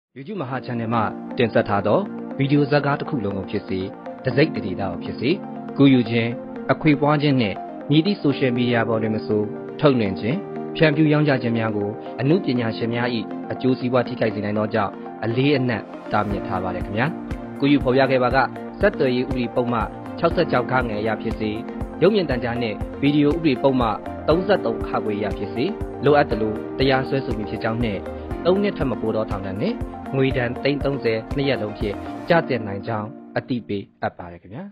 YouTube မဟာ channel မှာတင်ဆက်ထားသောဗီဒီယိုဇာတ်ကားတစ်ခုလုံးကိုဖြစ်စေတစိုက်တရေတာကိုဖြစ်စေကူးယူခြင်းအခွေပွားခြင်းနှင့်မြည်သည့် social media ပေါ်တွင်မဆိုထုတ်လွှင့်ခြင်းဖြန့်ဖြူးရောင်းချခြင်းများကိုအမှုပညာရှင်များ၏အကျိုးစီးပွားထိခိုက်စေနိုင်သောကြောင့်အလေးအနက်တားမြစ်ထားပါတယ်ခင်ဗျာကူးယူဖော်ပြခဲ့ပါကဆက်သွယ်ရေးဥပဒေပုံမှ66ခန်းငယ်အရဖြစ်စေရုပ်မြင်သံကြားနှင့်ဗီဒီယိုဥပဒေပုံမှ33ခါခွေအရဖြစ်စေလိုအပ်သလိုတရားစွဲဆိုမှုဖြစ်ကြောင်းနှင့်3နှစ်ထက်မပိုသောထောင်ဒဏ်နှင့်ငွေဒဏ်330နှစ်ရက်လုံးဖြင့်ကျသင့်နိုင်ကြောင်းအသိပေးအပ်ပါတယ်ခင်ဗျာ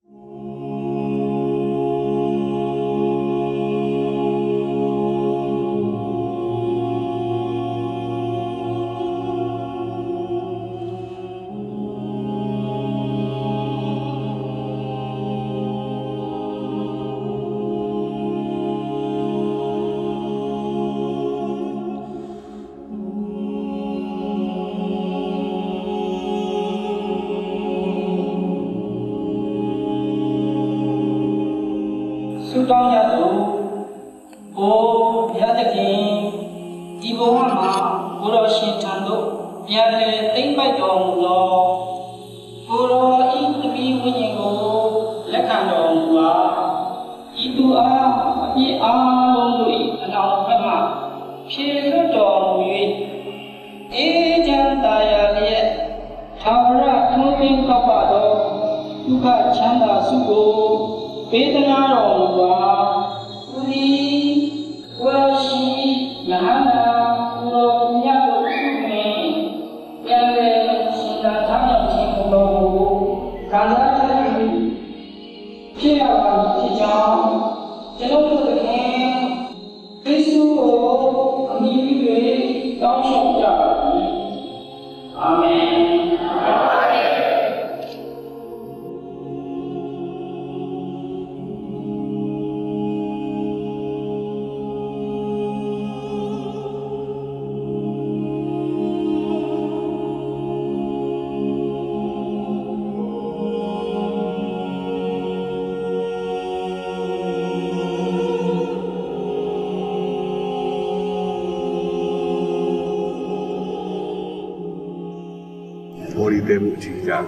ဆုတောင်းရသို့ဘုရားသခင်ဒီဘဝမှာဘုရားရှင်ထံသို့ပြန်လည်သိမ့်ပိုက်တော်မူသောဘုရားဤသမီးဝိညာဉ်ကိုလက်ခံတော်မူပါဤသူအားအပြည့်အားလုံးတို့၏အလောင်းဖက်မှဖြည့်လွတ်တော်မူ၍အေးချမ်းသာယာလျက်ထာဝရထုံးထင်းကောက်ပါသောဒုက္ခချမ်းသာစုကိုပေးသနာတော်မူပါသူသည်ဝါရှိယဟန္တာဘုရောမြတ်တို့ပြုနေပြန်လည်ရှင်သာထားရောက်ခြင်းကိုခံစားချက်ပြီးဖြစ်ရပါဖြစ်ကြောင်းကျွန်တော်တို့သခင်ယေရှုကိုအမိပြု၍တောင်းလျှောက်ကြပါသည်အာမင်ဘော်ဒီတဲမှုအချိန်ကြာ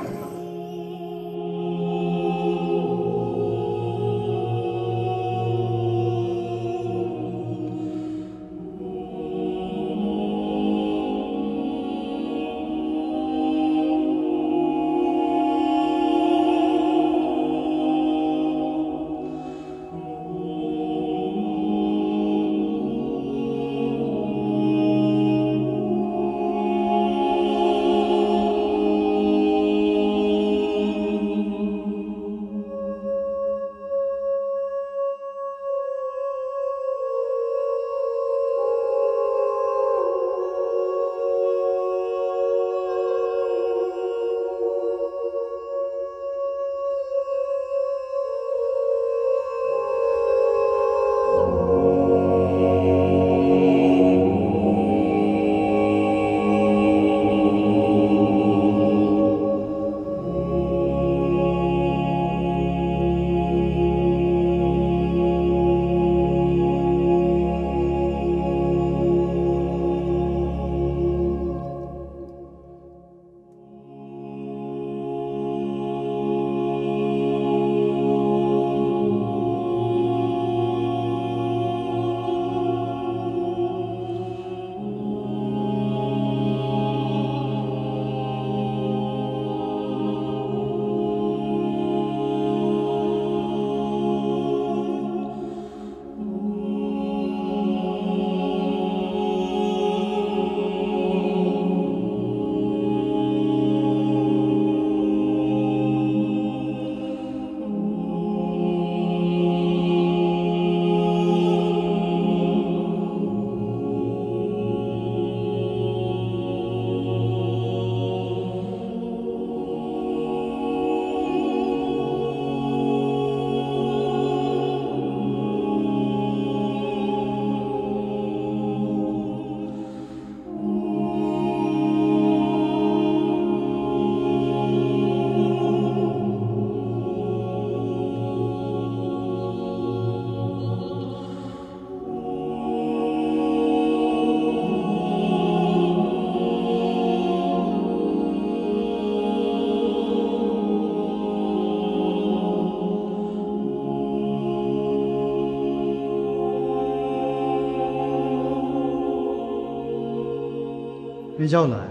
别叫了。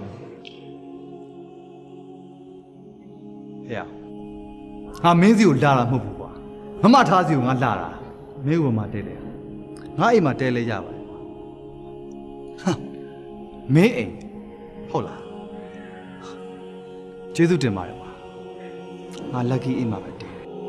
哎呀，俺名字有拉了没不过，妈妈他就俺拉了，没有妈带来，俺姨妈带来家吧。哼，没哎，好了，这就真嘛了吧？俺拉给姨妈不带。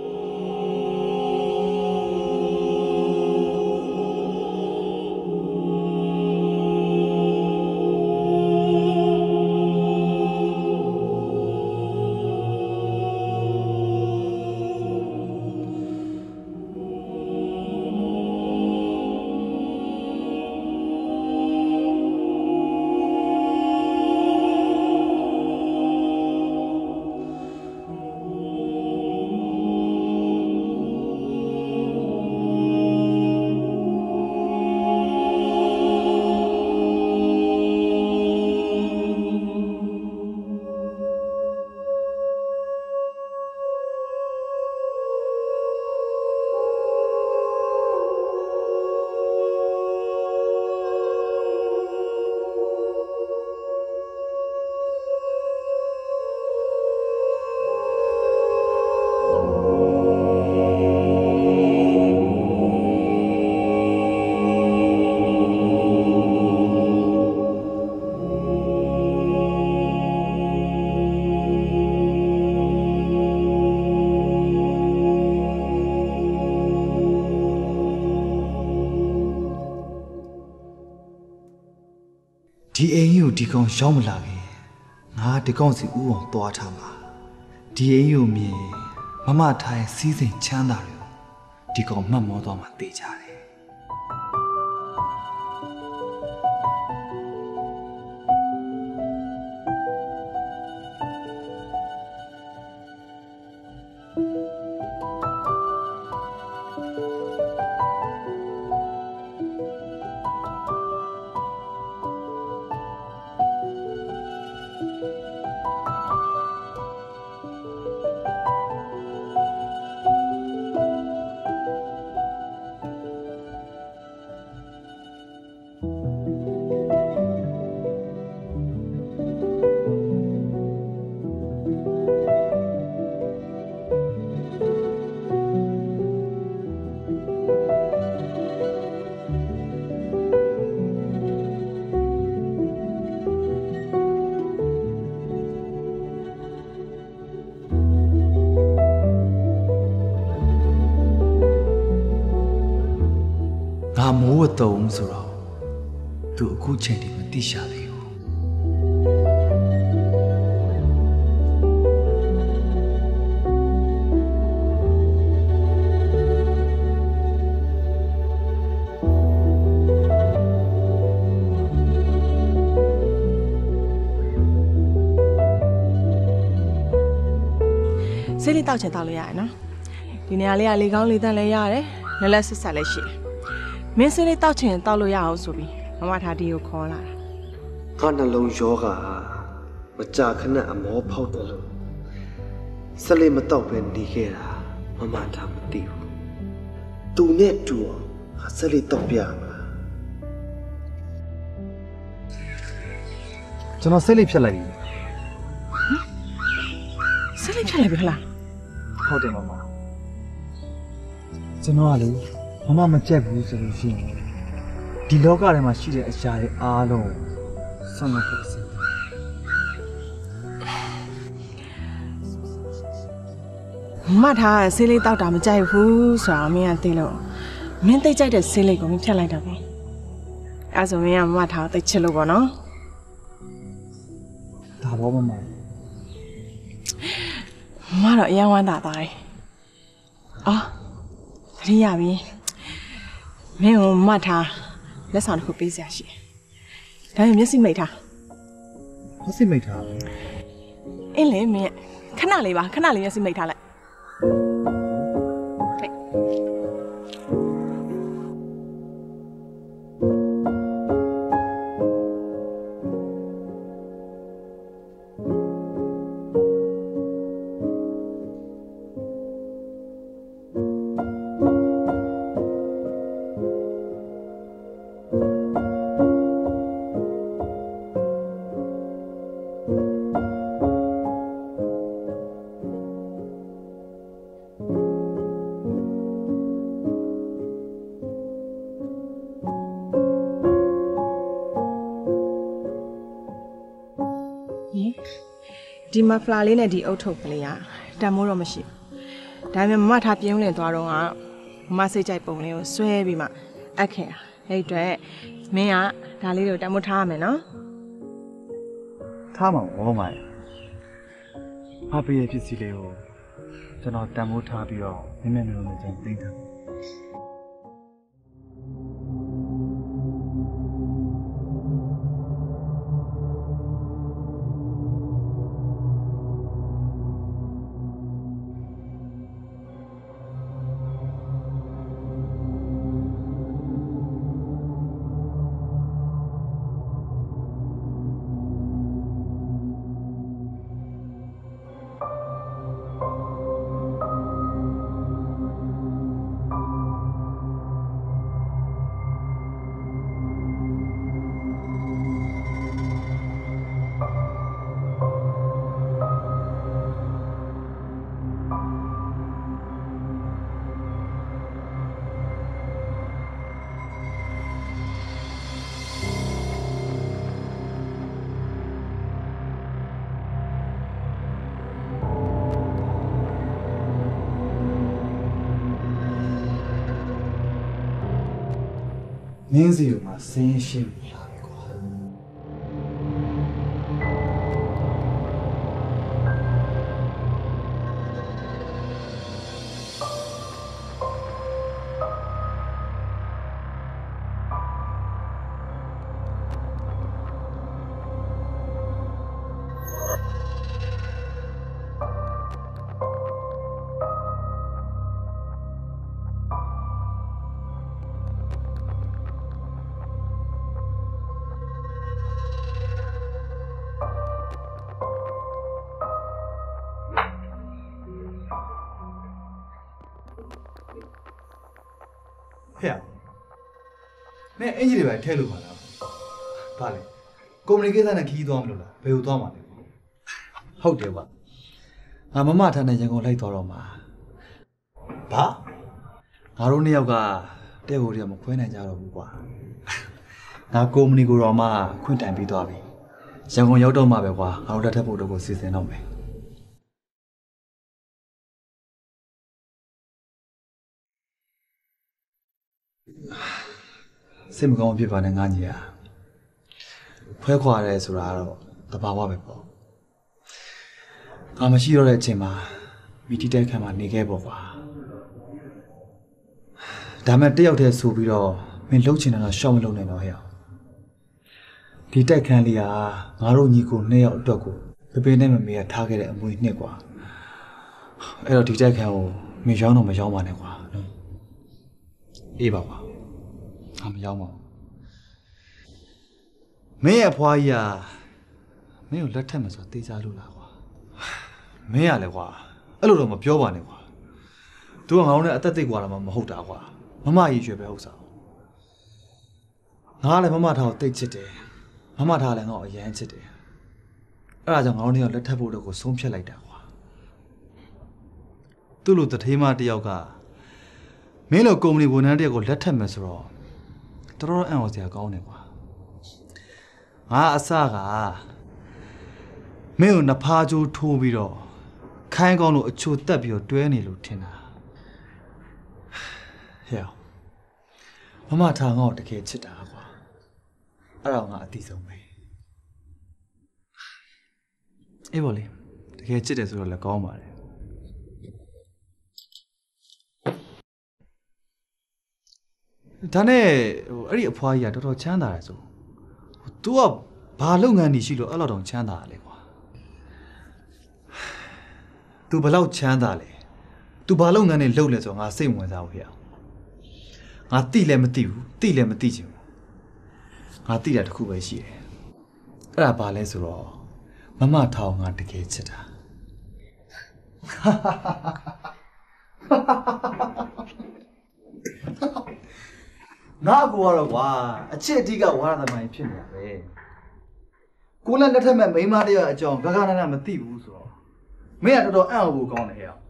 ဒီအိမ်ကိုဒီကောင်ရှောင်းမလာခင်ငါဒီကောင်စီဥအောင်တွားထားမှာဒီအိမ်ကိုမြင်မမထိုင်စီးစိမ်ချမ်းသာတယ်ဒီကောင်မှတ်မောသွားမှသိကြတယ်ငါမိုးဝတ်တုံးဆိုတော့သူအခုချိန်ထိမသိရှာသေးဘူးဆေးလေးတောက်ချင်တောက်လို့ရတယ်နော်ဒီနေရာလေးကလေကောင်းလေတန့်လည်းရတယ်လက်လက်ဆက်ဆက်လည်းရှိတယ်မင်းဆေးလေးတောက်ချင်တောက်လို့ရအောင်ဆိုပြီးမမထားဒီကိုခေါ်လာတာငါနှလုံးယောဂါမကြာခဏအမောဖောက်တယ်လို့ဆက်လေးမတော့ပဲနေခဲ့တာမမထားမသိဘူးသူနဲ့တူအောင်ငါဆက်လေးတော့ပြမှာကျွန်တော်စိတ်လေးဖြတ်လိုက်ပြီဆေးလေးဖြတ်လိုက်ပြီခလားဟုတ်တယ်မမကျွန်တော်ကလေမမမကြက်ဘူးဆိုလို့ရှိရင်ဒီလောကထဲမှာရှိတဲ့အရာတွေအားလုံးဆက်မဖို့စီမထားဆေးလေးတောက်တာမကြိုက်ဘူးဆိုတာမင်းကသိလို့မင်းသိကြိုက်တဲ့ဆေးလေးကိုမင်းဖြတ်လိုက်တာပေါ့အဲဆိုမင်းကမထားသိချစ်လို့ပေါ့နော်ဒါဘောမမတော့အယံဝမ်းသာသားတယ်အော်သတိရပြီမင်းကိုမထားလက်ဆောင်တစ်ခုပေးစရာရှိတယ်ဒါပေမဲ့မျက်စိမိတ်ထားမျက်စိမိတ်ထားအင်းလေမင်းခဏလေးပါခဏလေးမျက်စိမိတ်ထားလိုက်ဒီမဖလာလေးနဲ့ဒီအုတ်ထုတ်ကလေးကတန်မိုးတော့မရှိဘူးဒါပေမဲ့မမထားပြင်းဝင်သွားတော့ကမမစိတ်ကြိုက်ပုံလေးကိုဆွဲပြီးမှအပ်ခဲ့တာအဲ့အတွက်မင်းကဒါလေးကိုတန်မိုးထားရမယ်နော်ထားမှာဘောမိုင်အပေးရဲ့ပစ္စည်းလေးကိုကျွန်တော်တန်မိုးထားပြီးတော့မင်းမျိုးနဲ့ကျွန်တော်သိတာမင်းစီမှာဆင်းရှင်းလာပြီကွာဟဲ့မင်းအင်ဂျီတွေပဲထဲလို့ပါလားဘာလဲကွန်မြူနီကေးရှင်းနဲ့ခီးသွားမလို့လားဘယ်ကိုသွားမှာလဲဟုတ်တယ်ဗျငါမမထားနဲ့ရန်ကုန်လိုက်သွားတော့မှာဘာငါတို့နှစ်ယောက်ကတဲ့ကိုတည်းကမခွဲနိုင်ကြတော့ဘူးကွာငါကုမ္ပဏီကိုတော့မှခွင့်တိုင်ပြီးသွားပြီရန်ကုန်ရောက်တော့မှပဲကွာငါတို့လက်ထပ်ဖို့တော့ကိုစီစဉ်တော့မယ်စိတ်မကောင်းဖြစ်ပါနဲ့ငါညီอ่ะဖွဲခွာရဲဆိုတာတော့တဘာဝပဲပေါ့ငါမရှိတော့တဲ့အချိန်မှာမိတီတိုက်ခန်းမှာနေခဲ့ပေါ့ကွာဒါမဲ့တယောက်တည်းဆိုပြီးတော့မင်းလှုပ်ချင်တာတော့ရှောက်မလုပ်နိုင်တော့ဟဲ့ဒီတိုက်ခန်းလေးကငါတို့ညီကိုနှစ်ယောက်အတွက်ကိုပပင်းနဲ့မမေကထားခဲ့တဲ့အမွေနှစ်ကွာအဲ့တော့ဒီတိုက်ခန်းကိုမင်းရောင်းတော့မရောင်းပါနဲ့ကွာနော်အေးပါကွာမရောက်ပါဘူးမင်းရဲ့အဖွားကြီးကမင်းကိုလက်ထက်မှာဆိုတေးစားလို့လားကွာမင်းရလဲကွာအဲ့လိုတော့မပြောပါနဲ့ကွာသူကငါတို့နဲ့အသက်သိကွာတာမှမဟုတ်တာကွာမမကြီးရွှေပဲဥစ္စာငါလည်းမမထားကိုတိတ်ချစ်တယ်မမထားလည်းငါ့ကိုအရန်ချစ်တယ်အဲ့ဒါကြောင့်ငါတို့နဲ့လက်ထက်ဖို့တော့ကိုဆုံးဖြတ်လိုက်တာကွာသူ့လိုတထေးမတယောက်ကမင်းလိုကုမ္ပဏီဝန်ထမ်းတယောက်ကိုလက်ထက်မယ်ဆိုတော့တော်တော်အံ့ဩစရာကောင်းတယ်ကွာငါအစကမင်းကိုနဖားကြိုးထိုးပြီးတော့ခိုင်းကောင်းလို့အချိုတက်ပြီးတော့တွဲနေလို့ထင်တာဟဲ့မမထားငါ့ကိုတကယ်ချစ်တာကွာအဲ့တော့ငါအတိဆုံးပဲအေးပါလေတကယ်ချစ်တယ်ဆိုတော့လည်းကောင်းပါတယ်ဒါနဲ့အဲ့ဒီအဖွားကြီးကတော်တော်ချမ်းသာတယ်ဆို။ तू ကဘာလုပ်ငန်းကြီးရှိလို့အဲ့လောက်တောင်ချမ်းသာရလဲကွာ။ तू ဘလောက်ချမ်းသာလဲ။ तू ဘာလုပ်ငန်းတွေလုပ်လဲဆိုတော့ငါစိတ်ဝင်စားဘူးဟဲ့။ငါတိလည်းမတိဘူး။တိလည်းမတိချင်ဘူး။ငါတိတာတစ်ခုပဲရှိတယ်။အဲ့ဒါဘာလဲဆိုတော့မမထောင်ငါတကယ်ချစ်တာ။ငါ့ကိုကတော့ကွာအချစ်အဓိကဝါရသမိုင်းဖြစ်နေတာပဲကိုလည်းလက်ထက်မဲ့မိန်းမတယောက်အကြောင်းဂဂနနမသိဘူးဆိုတော့မင်းကတော်တော်အံ့ဩဖို့ကောင်းတယ်ဟဲ့။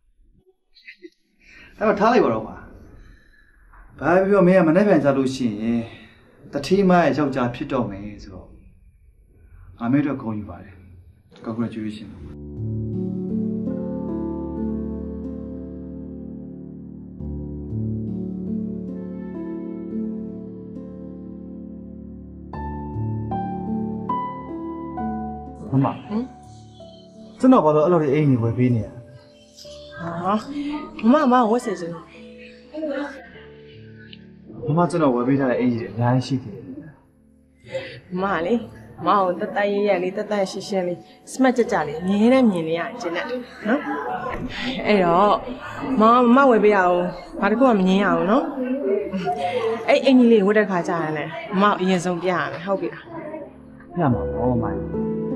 အဲ့တော့ထားလိုက်ပါတော့ကွာ။ဘာပြောမင်းကမနေ့ပြန်ကြလို့ရှိရင်တတိမရဲ့ယောက်ျားဖြစ်တော့မယ်ဆိုတော့ငါမင်းတို့ဂုဏ်ယူပါတယ်။ Congratulations ။မမကျွန်တော်ဘာလို့အဲ့လိုအိမ်ကြီးဝယ်ပေးနေရလဲမဝတ်စေချင်မမကျွန်တော်ဝယ်ပေးထားတဲ့အိမ်ကြီးတွေအများကြီးရှိသေးတယ်မလေမအောင်တတရရလေးတတရှင်းရှင်းလေးစမတ်ကြကြလေးမြင်နေမြင်နေရကျင်တဲ့နော်အဲ့တော့မဝယ်ပေးရအောင်ဘာတခုမှမငင်းရအောင်နော်အဲ့အင်ကြီးလေးဝတ်တဲ့ခါကြာရင်လည်းမအရင်ဆုံးပြရမယ်ဟုတ်ပြီလားပြမှာပေါ့မိုင်း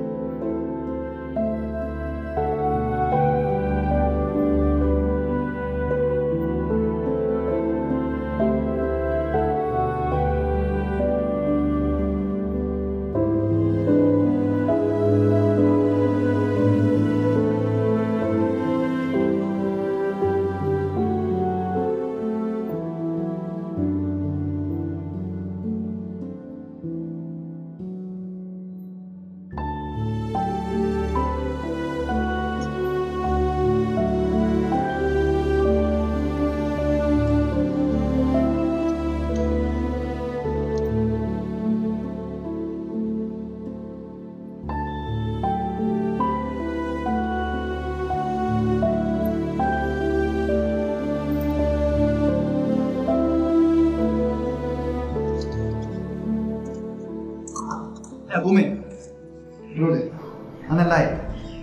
ကိုမင်းလို့လေအနဲ့လိုက်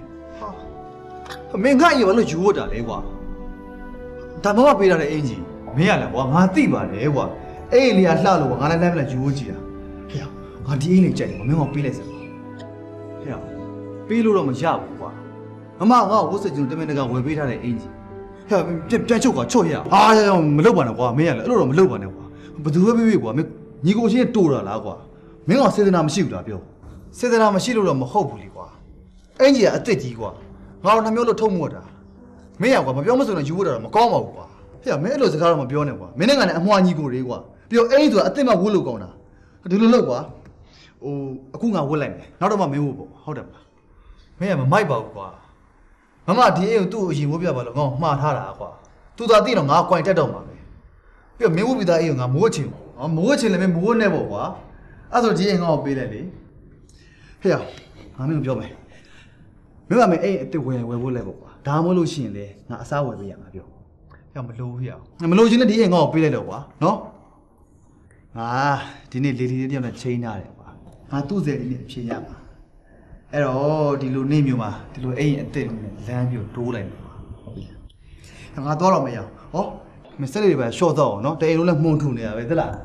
မင်းငါ့ရေဘာလို့ယူဝတ်တာလဲကွာဒါမှမပေးရတဲ့အင်ကြီးမင်းရလဲကွာငါသိပါတယ်ကွာအဲ့အလေးကလှလို့ငါလည်းလိုက်မလားယူဝတ်ကြည့်တာဟဲ့ငါဒီအင်းလေးကြိုက်တယ်မင်းကပေးလိုက်စမ်းဟဲ့ပေးလို့တော့မရဘူးကွာမငါဝတ်စကျုံတမင်တကဝယ်ပေးထားတဲ့အင်ကြီးဟဲ့ပြန်ချုပ်ကွာချော့ရဟာမလုပ်ပါနဲ့ကွာမင်းရလဲအဲ့လိုတော့မလုပ်ပါနဲ့ကွာဘယ်သူပဲပြေးကွာမင်းညီကိုချင်းတိုးတာလားကွာမင်းကစေတနာမရှိဘူးလားပြောစေတနာမရှိလို့တော့မဟုတ်ဘူးလေကွာအင်ကြီးကအစ်စ်ကြီးကွာငါတို့နှမျိုးလို့ထုံးမို့တာမင်းရကွာမပြောမစုံနဲ့ယူဖို့တော့မကောင်းပါဘူးကွာဟဲ့မင်းအဲ့လိုစကားတော့မပြောနဲ့ကွာမင်းနဲ့ငါနဲ့အမွှာညီကိုတွေကွာပြီးတော့အင်ကြီးဆိုတာအစ်စ်မှဝတ်လို့ကောင်းတာဒီလိုလုပ်ကွာဟိုအခုငါဝတ်လိုက်မယ်နောက်တော့မှမင်းဝတ်ပေါ့ဟုတ်တယ်မလားမင်းကမမိုက်ပါဘူးကွာမမဒီအင်ကိုသူ့အရင်ဝတ်ပြပါလို့ငါမှားထားတာကွာသူသာသိတော့ငါကွိုင်တက်တော့မှာပဲပြီးတော့မင်းဝတ်ပြီးသားအင်ကိုငါမိုးချင်မမိုးချင်လည်းမင်းမိုးနဲ့ပေါ့ကွာအဲ့ဆိုဒီအင်ငါ့ကိုပေးလိုက်လေဟဲ့ငါမင်းကိုပြောမယ်မင်းကမင်းအဲ့အစ်စ်ဝယ်ဖို့လဲပေါ့ကွာဒါမှမဟုတ်လို့ရှိရင်လေငါအစားဝယ်ပေးရမှာပြောဟဲ့မလို့ဟဲ့မလို့ချင်းနဲ့ဒီအင်ငါ့ကိုပေးလိုက်တော့ကွာနော်ဒီနေ့လေလီလေးတယောက်နဲ့ချိန်ထားတယ်ကွာငါသူ့စဲလေးနဲ့ဖြေရမှာအဲ့တော့ဒီလိုနေ့မျိုးမှာဒီလိုအိမ်အစ်စ်နဲ့လမ်းမျိုးတိုးလိုက်မှာဟုတ်ပြီငါတော့တော့မရအောင်ဟောမစက်လေးတွေပဲရှော့တော့အောင်နော်တအိမ်လုံးလည်းမှုန်ထုနေရပဲသလား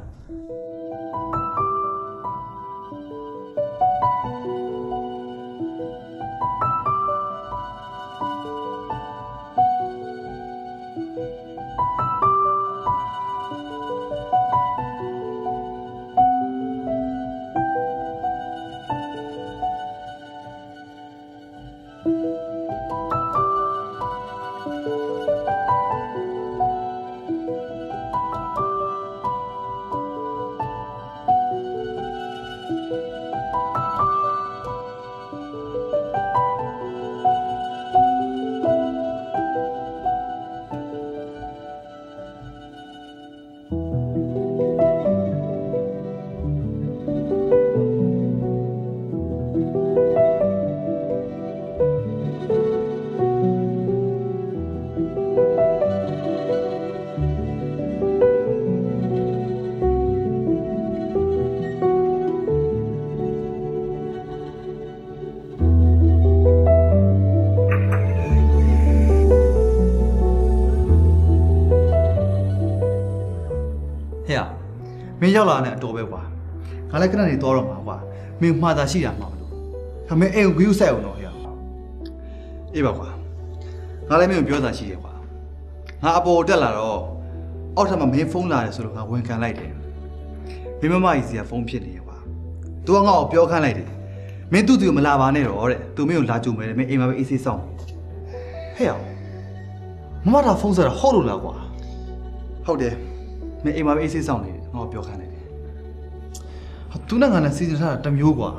မင်းရောက်လာတဲ့အတော်ပဲကွာငါလည်းခဏနေသွားတော့မှာကွာမင်းမှားတာရှိတာမှာမလို့ဒါမင်းအိမ်ကိုဂရုစိုက်အောင်တော့ဟဲ့အေးပါကွာငါလည်းမင်းကိုပြောတာရှိတယ်ကွာငါအပေါ်တက်လာတော့အောက်ထပ်မှာမင်းဖုန်းလာတယ်ဆိုတော့ငါဝန်ခံလိုက်တယ်မင်းမမကြီးစီကဖုန်းဖြစ်နေကွာသူကငါ့ကိုပြောခိုင်းလိုက်တယ်မင်းသူ့သူမလာပါနဲ့တော့တဲ့သူမင်းကိုလာကြုံမယ်တဲ့မင်းအိမ်မှာပဲအေးဆေးဆောင်ဟဲ့မမတာဖုန်းဆက်တာဟုတ်လို့လားကွာဟုတ်တယ်မင်းအိမ်မှာပဲအေးဆေးဆောင်နေတယ်ငါပြောခိုင်းလိုက်တယ်သူနဲ့ငါနဲ့စီစဉ်ထားတာတစ်မျိုးကွာ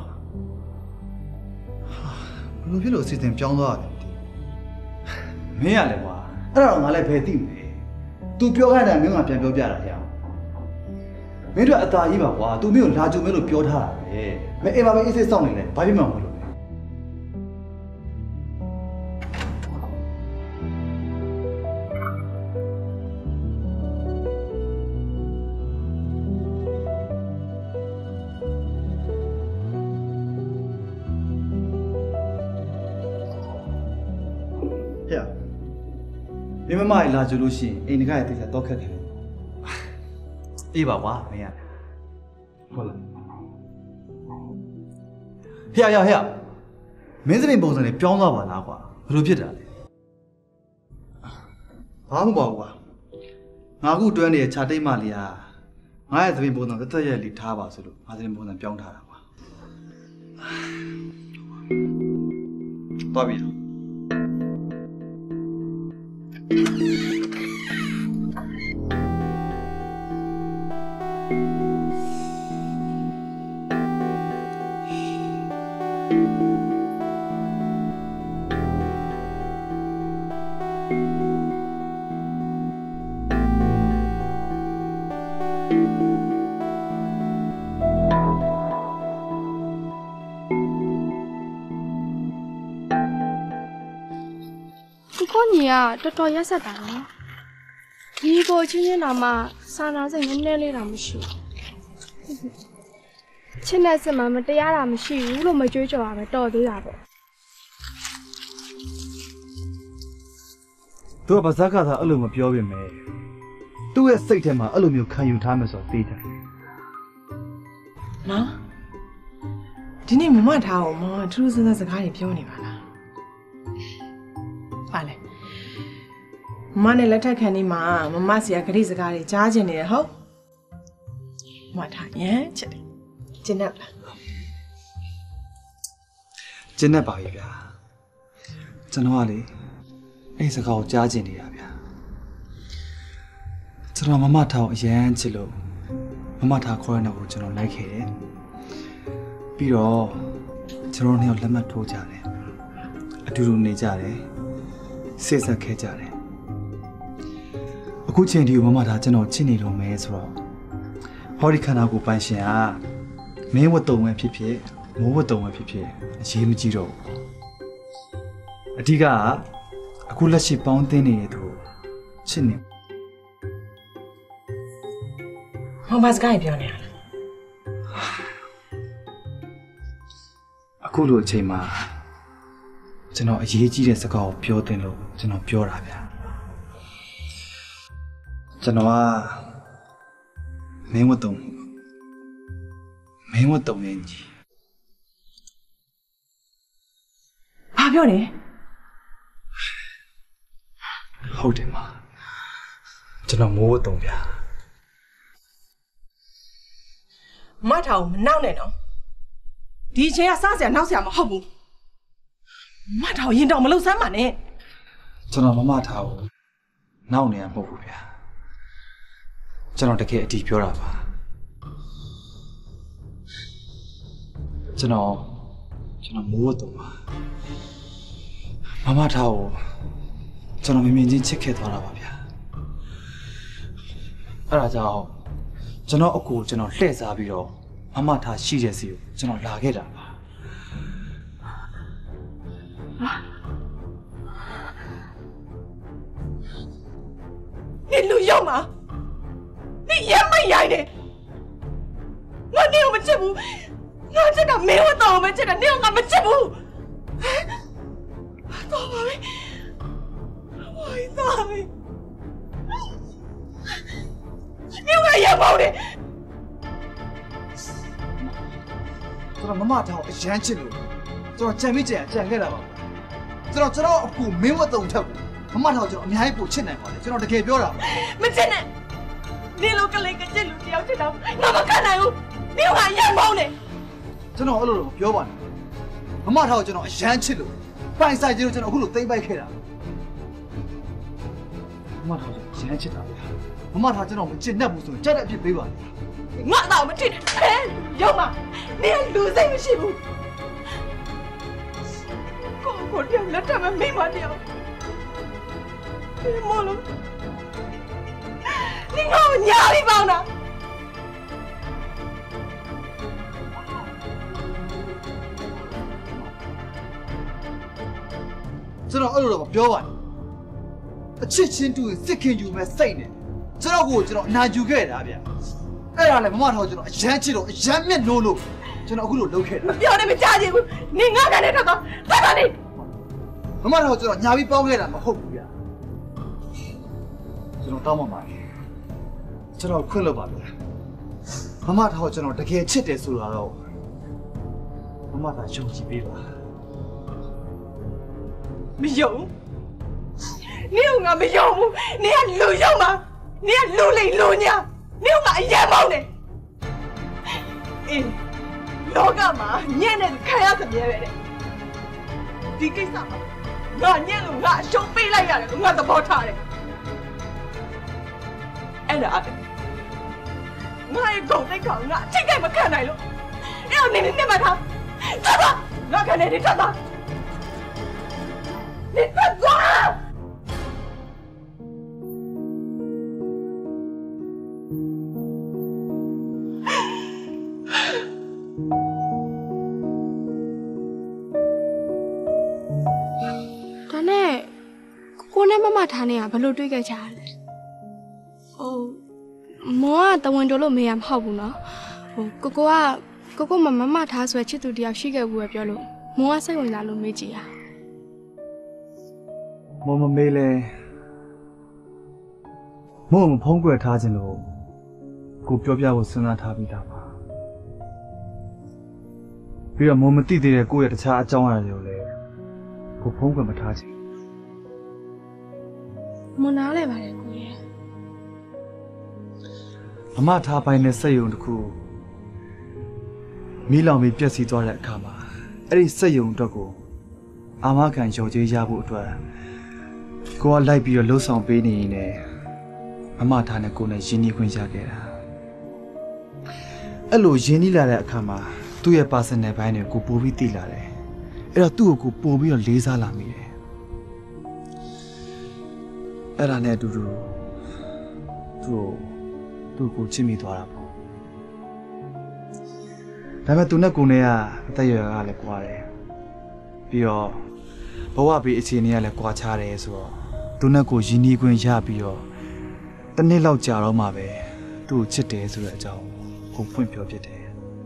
ဘယ်လိုဖြစ်လို့စီစဉ်ပြောင်းသွားတယ်မင်းရလဲကွာအဲ့ဒါတော့ငါလည်းဖယ်သိမယ်သူပြောခိုင်းတယ်မင်းကပြန်ပြောပြတာတရားမင်းတို့အသာကြီးပါကွာသူမင်းကိုလာကြုံမယ်လို့ပြောထားတာပဲမင်းအိမ်မှာပဲအေးဆေးစောင့်နေတယ်ဘာဖြစ်မှမဟုတ်လို့ဟဲ့မင်းမမလာကြလို့ရှိရင်အိမ်တကားရဲ့တိကျတော့ခက်တယ်အေးပါကွာမင်းရဟုတ်လားဟဲ့မင်းစပင်ပုံစံနဲ့ပြောင်းသွားပါလားကွာဘယ်လိုဖြစ်တာလဲဘာမှမပေါ့ကွာငါအခုတွန်းနေတဲ့ခြာတိတ်မလေးဟာငါရဲ့စပင်ပုံစံတစ်သက်ရဲ့လေးထားပါဆိုလို့ငါစပင်ပုံစံပြောင်းထားတာကွာသွားပြီ你呀，这找颜色淡了。你个今年那嘛，啥那在你那里那么修？现在是妈妈在家那么修，我都没追着啊，没到底那个。 都把这个他二楼么表演没？都要谁天嘛？二楼没有看有他们说对的。 妈，今天妈妈她我妈出生那是家里表演完了。好嘞。妈呢来看看你妈，妈妈是要给你自家的家境的好。妈她耶，吃的，真的了。 真的吧，爷呀，真的话嘞，哎，是靠家境的呀，爷。ကျွန်တော်မမထောင်အရန်ချစ်လို့မမထားခေါ်ရတဲ့ကိုကျွန်တော်လိုက်ခဲ့တယ်ပြီးတော့ကျွန်တော်နှစ်ယောက်လက်မှတ်ထိုးကြတယ်အတူတူနေကြတယ်စိတ်ဆက်ခဲ့ကြတယ်အခုချိန်ဒီမမထားကျွန်တော်ချစ်နေလို့မဲဆိုတော့ဟောဒီခန္ဓာကိုယ်ပိုင်ရှင်ကမင်းဝတ်တုံပဲဖြစ်ဖြစ်မိုးဝတ်တုံပဲဖြစ်ဖြစ်အရေးမကြီးတော့ဘူးအဓိကအခုလက်ရှိပေါင်းသင်းနေတဲ့သူချစ်နေမမစကားပြောနေရလားအခုလိုအချိန်မှာကျွန်တော်အရေးကြီးတဲ့စကားကိုပြောတင်လို့ကျွန်တော်ပြောတာဗျာကျွန်တော်ကမင်းဝတ်တုံရဲ့ညီဘာပြောလဲဟုတ်တယ်မကျွန်တော်မိုးဝတ်တုံဗျာမထောင်မနောက်နဲ့နော်ဒီအချိန်ကစားစရာနောက်စရာမဟုတ်ဘူးမထောင်ရင်တော့မလုပ်စမ်းပါနဲ့ကျွန်တော်မထားဘူးနောက်နေရမဟုတ်ဘူးဗျာကျွန်တော်တကယ်အတီးပြောတာပါကျွန်တော်မိုးဝတ်တုံပါမထားဘူးကျွန်တော်မြင်ချင်းချစ်ခဲ့သွားတာပါဗျာအဲ့ဒါကြောင့်ကျွန်တော်အကူကျွန်တော်လှည့်စားပြီးတော့မထားရှိတဲ့စီကိုကျွန်တော်လာခဲ့တာပါ你路要吗？你也没来的，我你有没吃不？我这个没有到我们这个，你有俺们吃不？到哪里？我到哪里？你有俺也包的。 ကျွန်တော်မထားအရန်ချစ်လို့ကျွန်တော်ကြံမိကြံခဲ့တာပါကျွန်တော်အကူမင်းဝတ်တုံထက်မထားကျွန်တော်အများကြီးပိုချစ်နိုင်ပါတယ်ကျွန်တော်တကယ်ပြောတာမချစ်နဲ့နေလို့ကလေးကချစ်လို့တယောက်ချစ်တော့ငါမခံနိုင်ဘူးနေကရမ်းပေါင်းနေကျွန်တော်အဲ့လိုပြောပါနဲ့မမထားကိုကျွန်တော်အရန်ချစ်လို့ပိုင်ဆိုင်ကြီးလို့ကျွန်တော်အခုလိုသိမ့်ပိုက်ခဲ့တာမမထားကိုရမ်းချစ်တာဗျာမမထားကျွန်တော်မချစ်နဲ့ဘူးဆိုရင်ကြက်တဲ့အဖြစ်ပေးပါလေငါတော့မထင်နဲ့ရုံမနေလူစိတ်မရှိဘူးကိုတယောက်လက်ထပ်မမိမတယောက်ဒီမလို့你给我娘里帮呢？ ကျွန်တော်အဲ့လိုတော့ပြောပါတယ်အချစ်ချင်းတူစစ်ခင်ယူမဲ့စိတ်နဲ့ကျွန်တော်ကိုကျွန်တော်အနာယူခဲ့တာဗျအဲ့ဒါလည်းမမထောက်ကျွန်တော်အရန်ချစ်လို့အရန်မြက်နိုးလို့ကျွန်တော်အခုလိုလုပ်ခဲ့တာမပြောနဲ့မကြားချင်ဘူးနင်ငါကလည်းတော့ဆက်ပါနေမမထောက်ကျွန်တော်ညာပြီးပေါင်းခဲ့တာမဟုတ်ဘူးဗျကျွန်တော်တောင်းပန်ပါတယ်ကျွန်တော်ခွင့်လို့ပါဗျမမထောက်ကျွန်တော်တကယ်ချစ်တယ်ဆိုတာတော့မမသာယုံကြည်ပေးပါမယုံ你有我没有吗？你还路有吗？你还路里路呢？你有我一毛呢？哎，老干嘛？你那是看下怎么样的？你干啥嘛？我年路我手背来呀的，我都跑差的。哎呀，我还狗在搞我，这个没看来了。要你买它，站吧，我看你站吧，你站住！ မမထားနေရဘလို့တွေးခဲ့ကြရလဲ။မောကတဝန်တော်လို့မေးရမဟုတ်ဘူးနော်။ကိုမမထားဆိုချစ်သူတယောက်ရှိခဲ့ဘူးပဲပြောလို့မောကစိတ်ဝင်စားလို့မေးကြည့်ရ။မောမမေးလဲမောမဖုံးကွယ်ထားခြင်းလို့ကိုပြောပြဖို့စဉ်းစားထားပြီးသားပါ။ပြီးတော့မောမသိသေးတဲ့ကိုယ့်ရဲ့တခြားအကြောင်းအရာတွေကိုလည်းကိုဖုံးကွယ်မထားခြင်းမနားလဲပါတယ်ကိုရဲ့မမထားပိုင်းနဲ့စက်ယုံတစ်ခုမီးလောင်ပြီးပြက်စီးသွားတဲ့အခါမှာအဲ့ဒီစက်ယုံအတွက်ကိုအာမခံရော်ကြေးရဖို့အတွက်ကိုကလိုက်ပြီးတော့လှုပ်ဆောင်ပေးနေရင်လည်းမမထားနဲ့ကိုနဲ့ရင်းနှီးခွင့်ရခဲ့တာအဲ့လိုရင်းနှီးလာတဲ့အခါမှာသူ့ရဲ့ personal ဘိုင်းတွေကိုပို့ပြီးသိလာတယ်အဲ့တော့သူ့ကိုပို့ပြီးတော့လေးစားလာမိတယ်အဲ့ဒါနဲ့အတူတူသူ့ကိုချစ်မိသွားတာပေါ့ဒါပေမဲ့သူနဲ့ကိုနဲ့ကအသက်အရွယ်ကလည်းကွာတယ်ပြီးတော့ဘဝဘေးအခြေအနေကလည်းကွာခြားတယ်ဆိုတော့သူနဲ့ကိုရင်းနှီးခွင့်ရပြီးတော့တစ်နှစ်လောက်ကြာတော့မှပဲသူ့ကိုချစ်တယ်ဆိုတဲ့အကြောင်းကိုဖွင့်ပြောပြတယ်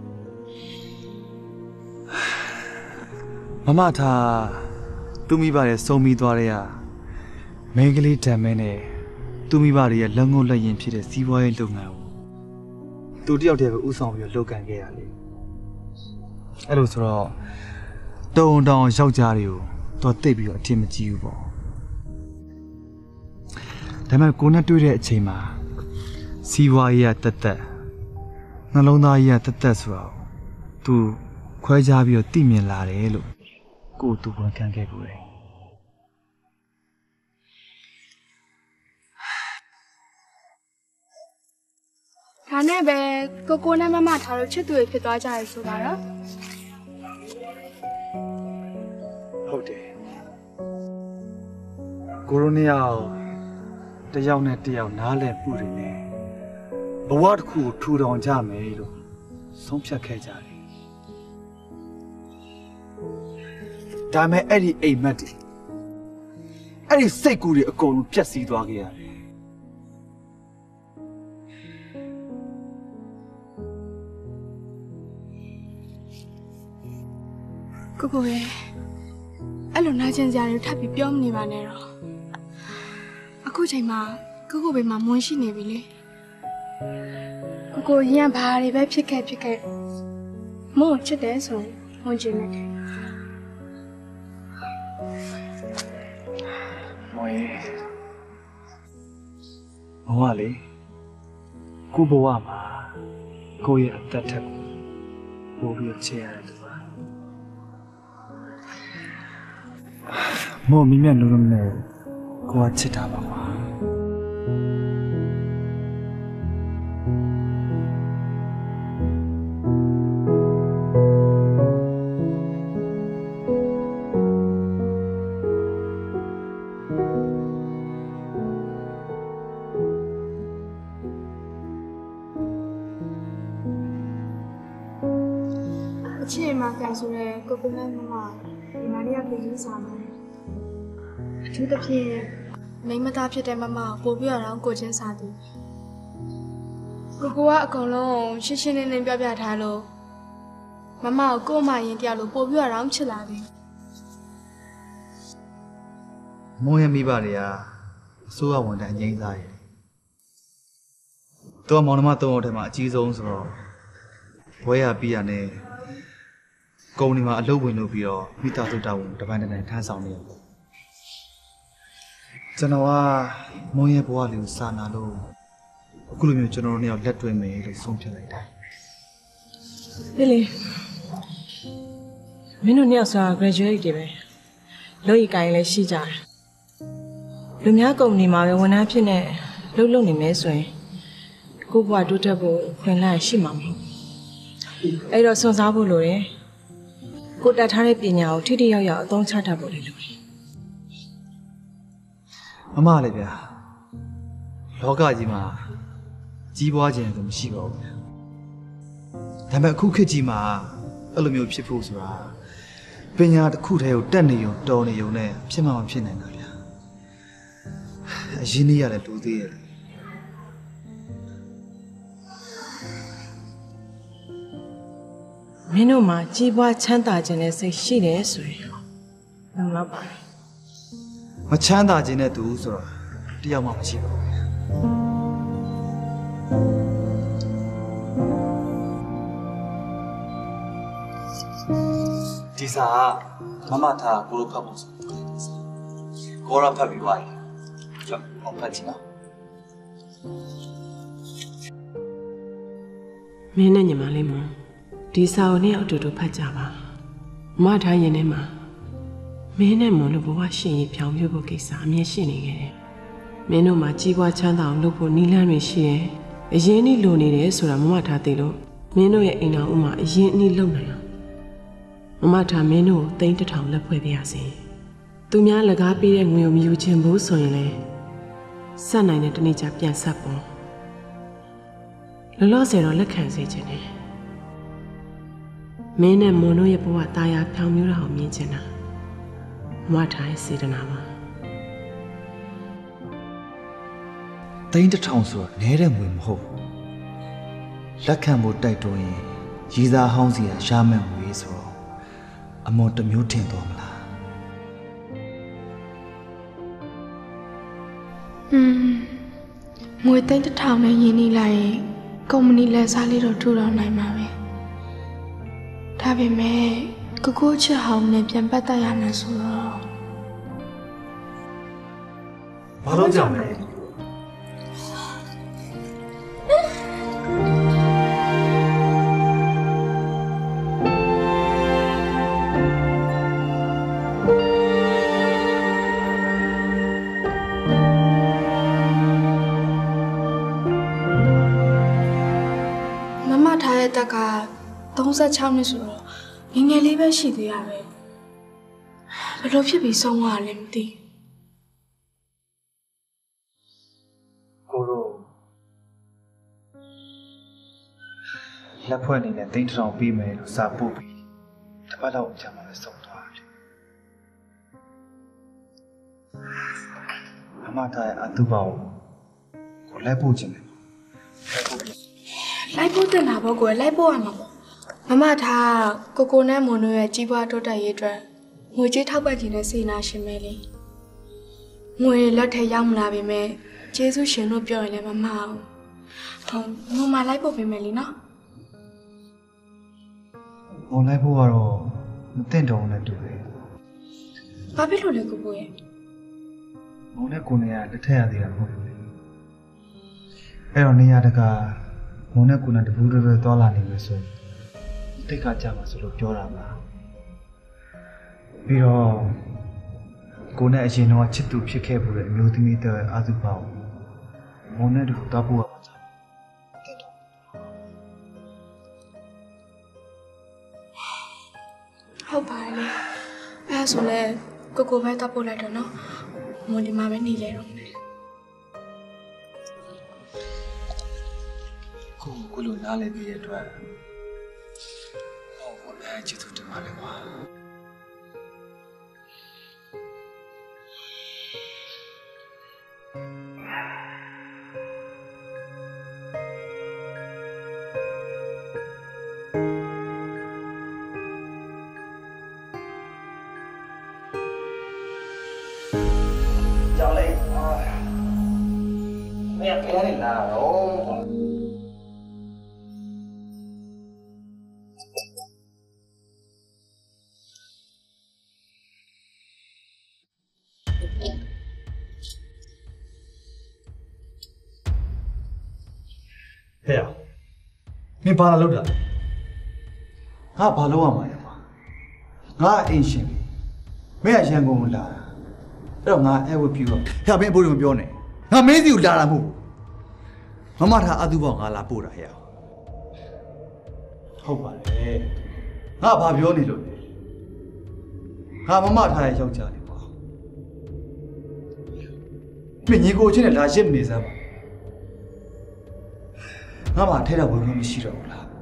မမထားသူမိပါတယ်စုံမိသွားတဲ့မင်းကလေးတံမဲနဲ့သူမိဘတွေရဲ့လက်ငုပ်လက်ရင်ဖြစ်တဲ့စီးပွားရေးလုပ်ငန်းကိုသူတယောက်တည်းပဲဥဆောင်ပြီးလုပ်ကန်ခဲ့ရလေအဲ့လိုဆိုတော့တုံတောင်ယောက်ျားတွေကိုတော့တိတ်ပြီးတော့အထင်မကြီးဘူးပေါ့ဒါပေမဲ့ကိုနဲ့တွေ့တဲ့အချိန်မှာစီးပွားရေးကတက်နှလုံးသားကြီးကတက်ဆိုတော့သူခွဲခြားပြီးတော့သိမြင်လာတယ်လို့ကိုသူဝန်ခံခဲ့ကိုယ်ဒါနဲ့ပဲကိုနဲ့မမထားလို့ချစ်သူတွေဖြစ်သွားကြရဆိုပါတော့ဟုတ်တယ်ကိုရိုနီယာတယောက်နဲ့တယောက်နားလည်မှုတွေနဲ့ဘဝတစ်ခုကိုထူထောင်ကြမယ်လို့ဆုံးဖြတ်ခဲ့ကြတယ်ဒါမဲ့အဲ့ဒီအိမ်မက်တွေအဲ့ဒီစိတ်ကူးတွေအကုန်လုံးပြတ်စီးသွားခဲ့ရတယ်ကိုရဲ့အဲ့လိုနာကျင်စရာတွေထပ်ပြီးပြောမနေပါနဲ့တော့အခုချိန်မှာကိုဘေးမှာမွန်းရှိနေပြီလေကိုရင်ဘာတွေပဲဖြစ်ခဲ့မုန်းချစ်တယ်ဆိုရင်မွန်းချင်တယ်မောင်ရဲ့မောင်ကလေကိုဘဝမှာကိုရဲ့အသက်ထက်ပိုပြီးချစ်ရတယ်မို့မိမြတ်လုံးလုံးနဲ့ကိုကချစ်တာပါကွာအချစ်မှာကန်ဆိုတဲ့ကိုကိုနဲ့မမဒီနာရီကပြည်ကြီးစားမှာအထူးသဖြင့်မိမသားဖြစ်တဲ့မမကိုပို့ပြတော့ကိုချင်းစားသူကိုကအကုန်လုံးရှင်းရှင်းလင်းလင်းပြထားလို့မမကို့မရင်တယောက်လို့ပို့ပြတော့ချစ်လာပြီမိုးရမိပါတွေကအစိုးရဝန်ထမ်းအငိမ့်စားရည်သူကမောင်နှမ၃ယောက်ထဲမှာအကြီးဆုံးဆိုတော့ဘွဲရပြီးရနဲ့ကုမ္ပဏီမှာအလုပ်ဝင်လုပ်ပြီးတော့မိသားစုတာဝန်တစ်ပိုင်းတစ်ပိုင်းထမ်းဆောင်နေရတယ်ကျွန်တော်ကမုံရဲ့ဘဝလေးကိုစာနာလို့အခုလိုမျိုးကျွန်တော်တို့နှစ်ယောက်လက်တွဲမယ်လို့ဆုံးဖြတ်လိုက်တာလေလေမင်းတို့နှစ်ယောက်ဆိုတာ graduate တွေပဲလို့ရကိုင်းလည်းရှိကြတယ်လူများကုမ္ပဏီမှာပဲဝန်ထမ်းဖြစ်နေလုပ်နေမယ်ဆိုရင်ကိုဘဝတိုးတက်ဖို့ခွင့်လန်းရှိမှာမဟုတ်အဲ့တော့စွန့်စားဖို့လိုတယ်ကိုတတ်ထားတဲ့ပညာကိုထိထိရောက်ရောက်အသုံးချတတ်ဖို့လည်းလိုတယ်မမလေးဗျာလောကကြီးမှာကြီးပွားခြင်းဆိုမရှိပါဘူးဗျာဒါပေမဲ့အခုခေတ်ကြီးမှာအဲ့လိုမျိုးဖြစ်ဖို့ဆိုတာပညာတစ်ခုတည်းကိုတက်နေရုံတော်နေရုံနဲ့ဖြစ်မှမဖြစ်နိုင်တာဗျာအရင်းနှီးရတယ်လူသေးရတယ်မင်းတို့မှာကြီးပွားချမ်းသာခြင်းနဲ့စိတ်ရှိတယ်ဆိုရင်လုံလောက်ပါတယ်မချမ်းသာခြင်းနဲ့သူဆိုတော့တယောက်မှမရှိပါဘူးဒီစာမမထားကိုလိုဖတ်ဖို့ဆိုကိုရဖတ်ပြီးပါရင်ကြောက်အောင်ဖတ်ချင်နော်မင်းနဲ့ညီမလေးမဒီစာအုပ်နဲ့အတူတူဖတ်ကြပါမထားရင်ထဲမှာမင်းနဲ့မွန်တို့ဘဝရှင်ရဖြောင်းပြဖို့ကိစ္စအမြဲရှိနေခဲ့တယ်မင်းတို့မှာကြီးပွားချမ်းသာအောင်လုပ်ဖို့နီလန်းတွေရှိတယ်အရင်နှိလိုနေတယ်ဆိုတာမမထားသိလို့မင်းတို့ရဲ့အိမ်တော်ဥမှာအရင်နှိလုံနိုင်အောင်မမထားမင်းတို့ကို3,000လက်ဖွဲ့ပြရစီသူများလကားပေးတဲ့ငွေကိုမယူချင်ဘူးဆိုရင်လည်းဆက်နိုင်တဲ့တနေ့ကျပြန်ဆက်ပေါ်လောလောဆယ်တော့လက်ခံစေချင်တယ်မင်းနဲ့မွန်တို့ရဲ့ဘဝတာယာဖြောင်းမျိုးအောင်မြင်ချင်တာမထားရဲ့စေတနာပါ 3,000ဆိုတာနဲတဲ့ငွေမဟုတ်ဘူးလက်ခံဖို့တိုက်တွန်းရင်ရည်စားဟောင်းစီရှားမဲ့ငွေဆိုတော့အမော်တစ်မျိုးထင်သွားမလားငွေ3,000နဲ့ရင်းနှီးလိုက်ရင်ကုမ္ပဏီလက်စားလေးတော့ထူထောင်နိုင်မှာပဲဒါပေမဲ့ကိုချစ်ဟောင်းနဲ့ပြန်ပတ်သက်ရမယ်ဆိုတော့ဘာလို့ကြောင်လဲမမထားရဲ့တက်က36နှစ်ဆိုတော့ငယ်ငယ်လေးပဲရှိသေးရပဲဘယ်လိုဖြစ်ပြီးဆုံးသွားလဲမသိကိုတို့လက်ဖွဲ့အနေနဲ့3,000ပေးမယ်လို့စာပို့ပြီးတပတ်လောက်ကြာမှလည်းဆုံးသွားတယ်မမထားရဲ့အတူပါကိုလိုက်ပို့ခြင်းတယ်လိုက်ပို့တင်တာပေါ့ကွယ်လိုက်ပို့ရမှာပေါ့မမထားကိုနဲ့မွန်တို့ရဲ့ကြီးပွားတိုးတက်ရေးအတွက်ငွေကြေးထောက်ပံ့ခြင်းနဲ့စေနာရှင်ပဲလေငွေလက်ထဲရောက်မလာပေမဲ့ကျေးဇူးရှင်တို့ပြောရင်လည်းမမအောင်ငုံမလိုက်ပို့ပေးမယ်လीနော်ငုံလိုက်ဖို့ကတော့မသင့်တော်နဲ့တူတယ်ဘာဖြစ်လို့လဲကိုရဲ့ငုံနဲ့ကိုနေရလက်ထက်ရသေးတာမဟုတ်ဘူးအဲ့တော့နေရတကငုံနဲ့ကိုနဲ့တပူးတွဲသွားလာနေလို့ဆိုရင်တိတ်ခါကြမှာဆိုလို့ပြောတာပါပြီးတော့ကိုနဲ့အရင်တော့ချစ်သူဖြစ်ခဲ့ဖို့တဲ့အမျိုးသမီးတွေအာသူပေါ့မောင်နဲ့တူတော့ဖို့ရမှာစားဟုတ်ပါလေအဲ့ဆိုလဲကိုပဲတော့ပို့လိုက်တော့နော်မော်ဒီမှာပဲနေလေတော့မယ်ကိုလိုနားလည်ပြီးတဲ့အတွက်ဟောလည်းချစ်သူတင်ပါလေကွာကြောက်လိုက်မင်းကခဲနေလာတော့ဟဲ့မင်းဘာလာလုပ်တာလဲငါဘာလုပ်ရမှာလဲကွာငါအိမ်ရှင်မင်းကရန်ကုန်လာတာအဲ့တော့ငါအဲ့ဝပြူတော့ဟဲ့မင်းအဖိုးတွေမပြောနဲ့ငါမင်းစီကိုလာတာမဟုတ်ဘူးမမထားအတူပေါ့ငါလာပို့တာဟဲ့ဟုတ်ပါလေငါဘာပြောနေလို့လဲငါမမထားရဲ့ယောက်ျားလေးကွာမင်းညီကိုချင်းနဲ့လာရစ်မနေစမ်းပါငါမှထဲတော့ဝင်လို့မရှိတော့ဘူးလား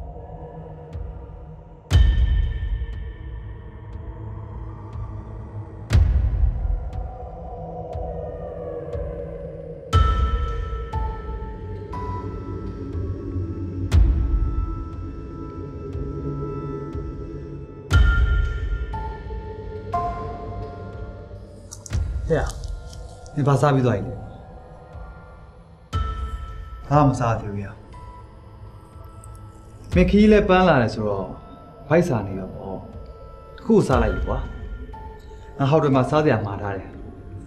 ဟဲ့你把啥逼都来了？ဘာမှစားသေးဘူးရမခီးလဲပန်းလာတယ်ဆိုတော့ဘိုက်စာနေတော့ပေါ့တခုစားလိုက်ပြီကွာငါဟောက်တွေမှာစားစရာမှာထားတယ်